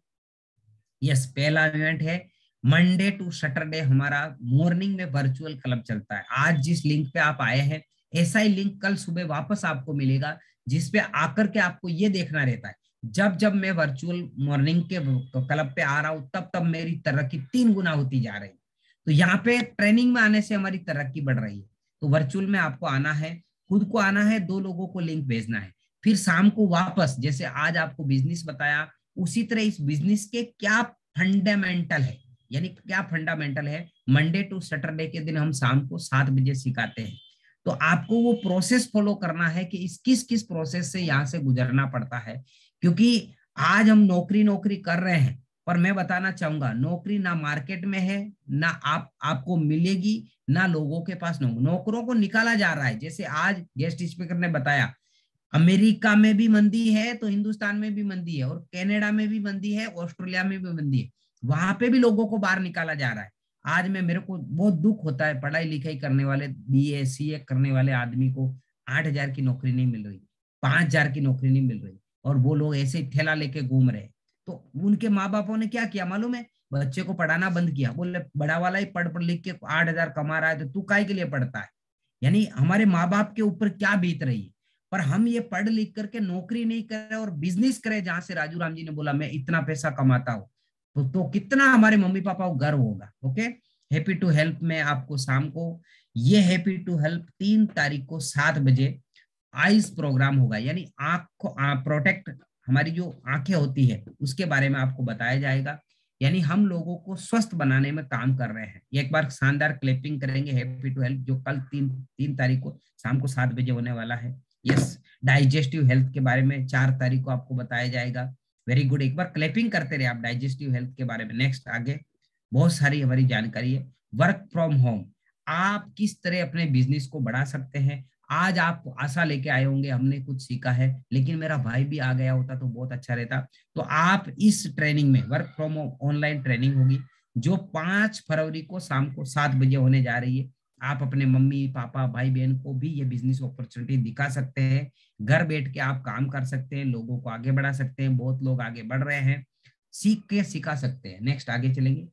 यस, पहला इवेंट है मंडे टू सैटरडे हमारा मॉर्निंग में वर्चुअल क्लब चलता है। आज जिस लिंक पे आप आए हैं, ऐसा ही लिंक कल सुबह वापस आपको मिलेगा, जिसपे आकर के आपको ये देखना रहता है जब जब मैं वर्चुअल मॉर्निंग के क्लब पे आ रहा हूँ तब तब मेरी तरक्की तीन गुना होती जा रही है। तो यहाँ पे ट्रेनिंग में आने से हमारी तरक्की बढ़ रही है। तो वर्चुअल में आपको आना है, खुद को आना है, दो लोगों को लिंक भेजना है, फिर शाम को वापस, जैसे आज आपको बिजनेस बताया उसी तरह इस बिजनेस के क्या फंडामेंटल है, यानी क्या फंडामेंटल है, मंडे टू सैटरडे के दिन हम शाम को सात बजे सिखाते हैं। तो आपको वो प्रोसेस फॉलो करना है कि इस किस किस प्रोसेस से यहाँ से गुजरना पड़ता है, क्योंकि आज हम नौकरी नौकरी कर रहे हैं, पर मैं बताना चाहूंगा नौकरी ना मार्केट में है, ना आप आपको मिलेगी, ना लोगों के पास। नौ, नौकरों को निकाला जा रहा है। जैसे आज गेस्ट स्पीकर ने बताया, अमेरिका में भी मंदी है तो हिंदुस्तान में भी मंदी है, और कनाडा में भी मंदी है, ऑस्ट्रेलिया में भी मंदी है, वहां पे भी लोगों को बाहर निकाला जा रहा है। आज में मेरे को बहुत दुख होता है, पढ़ाई लिखाई करने वाले बी ए सी ए करने वाले आदमी को आठ हजार की नौकरी नहीं मिल रही, पांच हजार की नौकरी नहीं मिल रही, और वो लोग ऐसे ही ठेला लेके घूम रहे। तो उनके माँ बापों ने क्या किया मालूम है? बच्चे को पढ़ाना बंद किया। बोले बड़ा वाला ही पढ़ पढ़ लिख के आठ हजार कमा रहा है तो तू काय के लिए पढ़ता है? यानी हमारे माँ बाप के ऊपर क्या बीत रही है। पर हम ये पढ़ लिख करके नौकरी नहीं करें और बिजनेस करें, जहां से राजू राम जी ने बोला मैं इतना पैसा कमाता हूँ, तो, तो कितना हमारे मम्मी पापा को गर्व होगा। ओके, हैप्पी टू हेल्प में आपको शाम को ये हैप्पी टू हेल्प तीन तारीख को सात बजे आइस प्रोग्राम होगा, यानी आंख को प्रोटेक्ट, हमारी जो आंखें होती है उसके बारे में आपको बताया जाएगा। यानी हम लोगों को स्वस्थ बनाने में काम कर रहे हैं। एक बार शानदार क्लैपिंग करेंगे हैप्पी टू हेल्प, जो कल तीन तीन तारीख को शाम को सात बजे होने वाला है। यस, डाइजेस्टिव हेल्थ के बारे में चार तारीख को आपको बताया जाएगा। वेरी गुड, एक बार क्लैपिंग करते रहे आप डाइजेस्टिव हेल्थ के बारे में। नेक्स्ट आगे बहुत सारी हमारी जानकारी है। वर्क फ्रॉम होम, आप किस तरह अपने बिजनेस को बढ़ा सकते हैं। आज आप आशा लेके आए होंगे, हमने कुछ सीखा है, लेकिन मेरा भाई भी आ गया होता तो बहुत अच्छा रहता। तो आप इस ट्रेनिंग में, work from home online training होगी जो पांच फरवरी को शाम को सात बजे होने जा रही है। आप अपने मम्मी पापा भाई बहन को भी ये बिजनेस अपॉर्चुनिटी दिखा सकते हैं। घर बैठ के आप काम कर सकते हैं, लोगों को आगे बढ़ा सकते हैं। बहुत लोग आगे बढ़ रहे हैं, सीख के सिखा सकते हैं। नेक्स्ट आगे चलेंगे।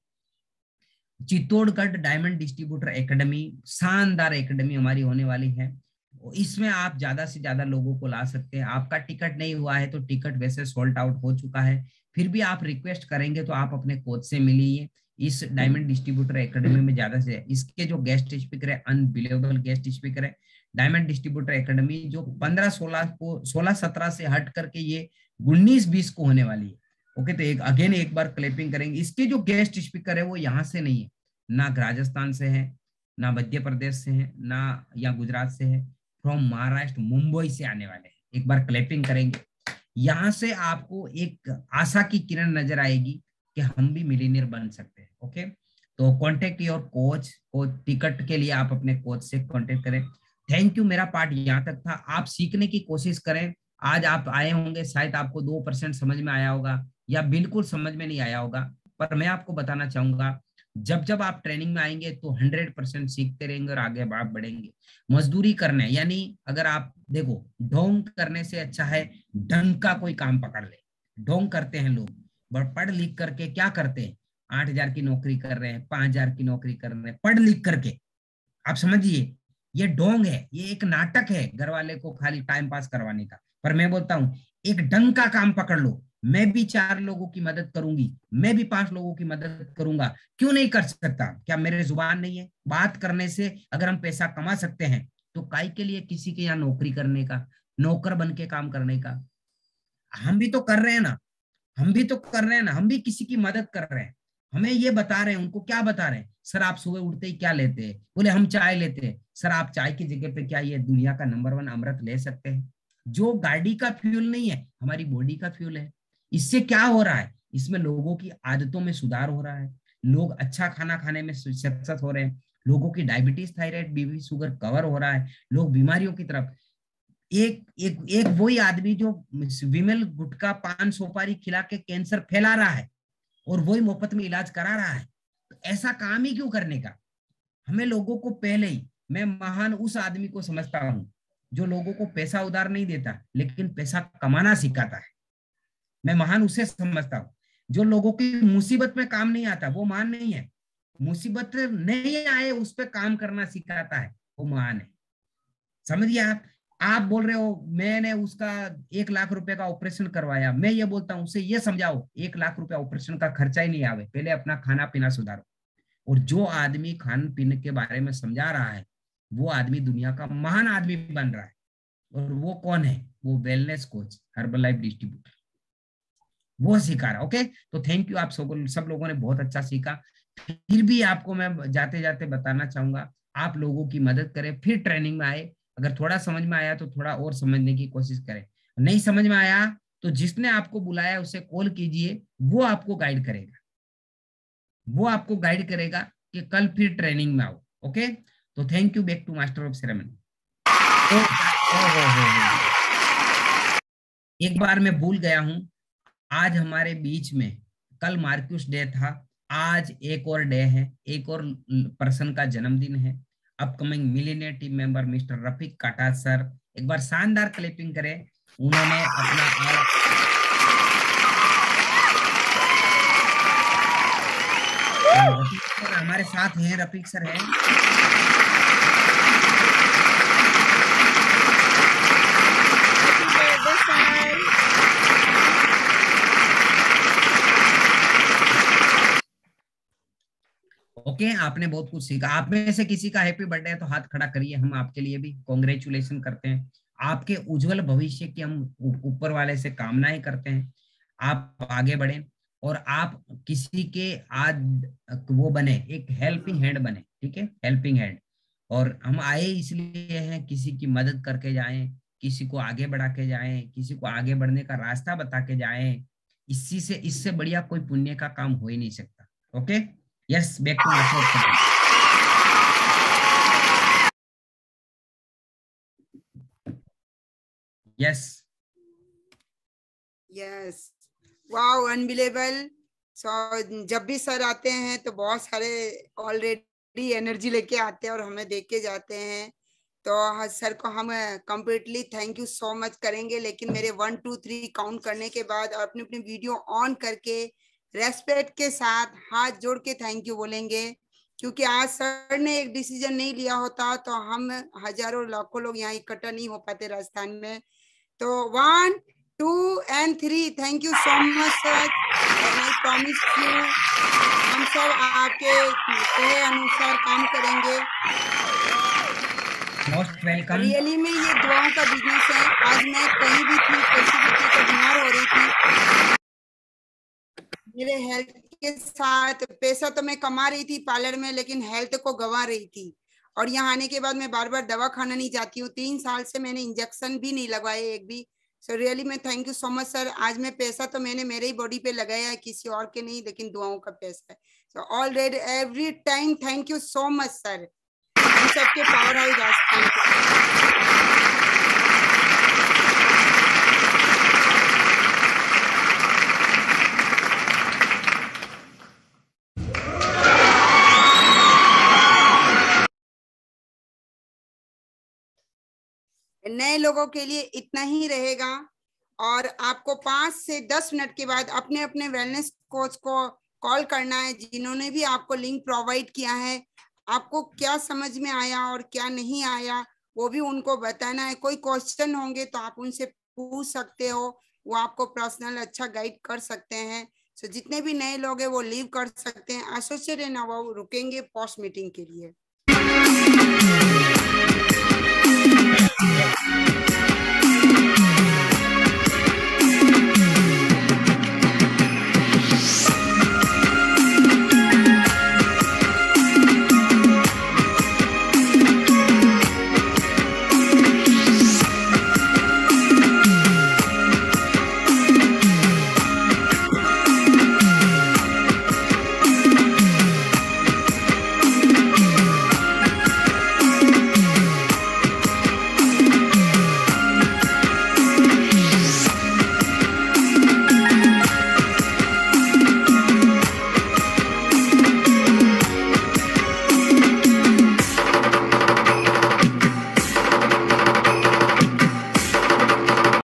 चित्तौड़गढ़ डायमंड डिस्ट्रीब्यूटर एकेडमी, शानदार एकेडमी हमारी होने वाली है। इसमें आप ज्यादा से ज्यादा लोगों को ला सकते हैं। आपका टिकट नहीं हुआ है तो टिकट वैसे सोल्ड आउट हो चुका है, फिर भी आप रिक्वेस्ट करेंगे तो आप अपने कोच से मिलिए। इस डायमंड डिस्ट्रीब्यूटर एकेडमी में ज्यादा से, इसके जो गेस्ट स्पीकर है अनबिलीवेबल गेस्ट स्पीकर है। डायमंड डिस्ट्रीब्यूटर एकेडमी जो पंद्रह सोलह को सोलह सत्रह से हट करके ये उन्नीस बीस को होने वाली है। ओके, तो एक अगेन एक बार क्लैपिंग करेंगे। इसके जो गेस्ट स्पीकर है वो यहाँ से नहीं है, ना राजस्थान से है, ना मध्य प्रदेश से है, ना या गुजरात से है, फ्रॉम महाराष्ट्र मुंबई से आने वाले हैं। एक बार क्लैपिंग करेंगे। यहाँ से आपको एक आशा की किरण नजर आएगी कि हम भी मिलीनियर बन सकते हैं। ओके, तो कॉन्टेक्ट योर कोच को, टिकट के लिए आप अपने कोच से कॉन्टेक्ट करें। थैंक यू, मेरा पार्ट यहाँ तक था। आप सीखने की कोशिश करें। आज आप आए होंगे, शायद आपको दो परसेंट समझ में आया होगा या बिल्कुल समझ में नहीं आया होगा, पर मैं आपको बताना चाहूंगा जब जब आप ट्रेनिंग में आएंगे तो हंड्रेड परसेंट सीखते रहेंगे और आगे आप बढ़ेंगे। मजदूरी करने, यानी अगर आप देखो, ढोंग करने से अच्छा है ढंग का कोई काम पकड़ ले। ढोंग करते हैं लोग, बट पढ़ लिख करके क्या करते हैं, आठ हजार की नौकरी कर रहे हैं, पांच हजार की नौकरी कर रहे हैं पढ़ लिख करके। आप समझिए, ये ढोंग है, ये एक नाटक है घर वाले को खाली टाइम पास करवाने का। पर मैं बोलता हूं एक ढंग का काम पकड़ लो। मैं भी चार लोगों की मदद करूंगी, मैं भी पांच लोगों की मदद करूंगा, क्यों नहीं कर सकता? क्या मेरे जुबान नहीं है? बात करने से अगर हम पैसा कमा सकते हैं तो काहे के लिए किसी के यहाँ नौकरी करने का, नौकर बन के काम करने का? हम भी तो कर रहे हैं ना, हम भी तो कर रहे हैं ना, हम भी किसी की मदद कर रहे हैं। हमें ये बता रहे हैं, उनको क्या बता रहे हैं? सर आप सुबह उठते ही क्या लेते हैं? बोले हम चाय लेते हैं। सर आप चाय की जगह पे क्या ये दुनिया का नंबर वन अमृत ले सकते हैं? जो गाड़ी का फ्यूल नहीं है, हमारी बॉडी का फ्यूल है। इससे क्या हो रहा है? इसमें लोगों की आदतों में सुधार हो रहा है, लोग अच्छा खाना खाने में सक्सेस हो रहे हैं, लोगों की diabetes thyroid BP sugar cover हो रहा है, लोग बीमारियों की तरफ। एक एक एक वही आदमी जो विमल गुटखा पान सुपारी खिला के कैंसर फैला रहा है और वही मुफ्त में इलाज करा रहा है, तो ऐसा काम ही क्यों करने का? हमें लोगों को पहले ही, मैं महान उस आदमी को समझता हूं जो लोगों को पैसा उधार नहीं देता लेकिन पैसा कमाना सिखाता है। मैं महान उसे समझता हूँ जो लोगों की मुसीबत में काम नहीं आता, वो महान नहीं है। मुसीबत नहीं आए उस पर काम करना सिखाता है, वो महान है। समझिए आप आप बोल रहे हो मैंने उसका एक लाख रुपए का ऑपरेशन करवाया, मैं ये बोलता हूँ उसे ये समझाओ एक लाख रुपया ऑपरेशन का खर्चा ही नहीं आवे, पहले अपना खाना पीना सुधारो। और जो आदमी खान पीने के बारे में समझा रहा है वो आदमी दुनिया का महान आदमी बन रहा है। और वो कौन है? वो wellness coach, herbal life distributor, वो सिखा रहा। ओके, तो थैंक यू, आप सब सब लोगों ने बहुत अच्छा सीखा। फिर भी आपको मैं जाते जाते बताना चाहूंगा, आप लोगों की मदद करें, फिर ट्रेनिंग में आए। अगर थोड़ा समझ में आया तो थोड़ा और समझने की कोशिश करें, नहीं समझ में आया तो जिसने आपको बुलाया उसे कॉल कीजिए, वो आपको गाइड करेगा, वो आपको गाइड करेगा कि कल फिर ट्रेनिंग में आओ। ओके, तो thank you, back to master of ceremony. तो एक बार मैं भूल गया हूं, आज हमारे बीच में, कल मार्क्यूस डे था, आज एक और डे है, एक और पर्सन का जन्मदिन है, upcoming millionaire team member mister Rafiq Kata sir. एक बार शानदार क्लैपिंग करें, उन्होंने अपना आज रफीक सर हमारे साथ हैं, रफीक सर हैं। ओके okay, आपने बहुत कुछ सीखा। आप में से किसी का हैप्पी बर्थडे है तो हाथ खड़ा करिए, हम आपके लिए भी कॉन्ग्रेचुलेशन करते हैं। आपके उज्जवल भविष्य की हम ऊपर वाले से कामनाएं करते हैं, आप आगे बढ़ें और आप किसी के आज वो बने, एक हेल्पिंग हैंड बने, ठीक है, हेल्पिंग हैंड। और हम आए इसलिए हैं, किसी की मदद करके जाएं, किसी को आगे बढ़ा के जाएं, किसी को आगे बढ़ने का रास्ता बता के जाएं। इसी से इससे बढ़िया कोई पुण्य का काम हो ही नहीं सकता। Okay, yes, back to master. Yes yes, wow, unbelievable. So जब भी सर आते हैं तो बहुत सारे ऑलरेडी एनर्जी लेके आते हैं और हमें देख के जाते हैं, तो सर को हम completely thank you so much करेंगे। लेकिन मेरे वन टू थ्री काउंट करने के बाद और अपनी अपनी वीडियो ऑन करके रेस्पेक्ट के साथ हाथ जोड़ के थैंक यू बोलेंगे, क्योंकि आज सर ने एक डिसीजन नहीं लिया होता तो हम हजारों लाखों लोग यहाँ इकट्ठा नहीं हो पाते राजस्थान में। तो one two and three, thank you so much sir. I promise you, हम सब आपके कहे अनुसार काम करेंगे। Most welcome. रियली में ये दुआओं का बिजनेस है। आज मैं कहीं भी थी, कैसी भी थी, तो बीमार हो रही थी, मेरे हेल्थ के साथ पैसा तो मैं कमा रही थी पार्लर में, लेकिन हेल्थ को गंवा रही थी। और यहाँ आने के बाद मैं बार बार दवा खाना नहीं जाती हूँ। तीन साल से मैंने इंजेक्शन भी नहीं लगवाए एक भी। सो रियली में thank you so much sir. आज मैं पैसा तो मैंने मेरे ही बॉडी पे लगाया है, किसी और के नहीं, लेकिन दुआओं का पैसा है। So already every time thank you so much sir. हम सबके पावर हाउस राजस्थान। नए लोगों के लिए इतना ही रहेगा और आपको पांच से दस मिनट के बाद अपने अपने वेलनेस कोच को कॉल करना है, जिन्होंने भी आपको लिंक प्रोवाइड किया है। आपको क्या समझ में आया और क्या नहीं आया वो भी उनको बताना है। कोई क्वेश्चन होंगे तो आप उनसे पूछ सकते हो, वो आपको पर्सनल अच्छा गाइड कर सकते हैं। सो जितने भी नए लोग हैं वो लीव कर सकते हैं। एसोसिएट है ना, वो रुकेंगे पोस्ट मीटिंग के लिए।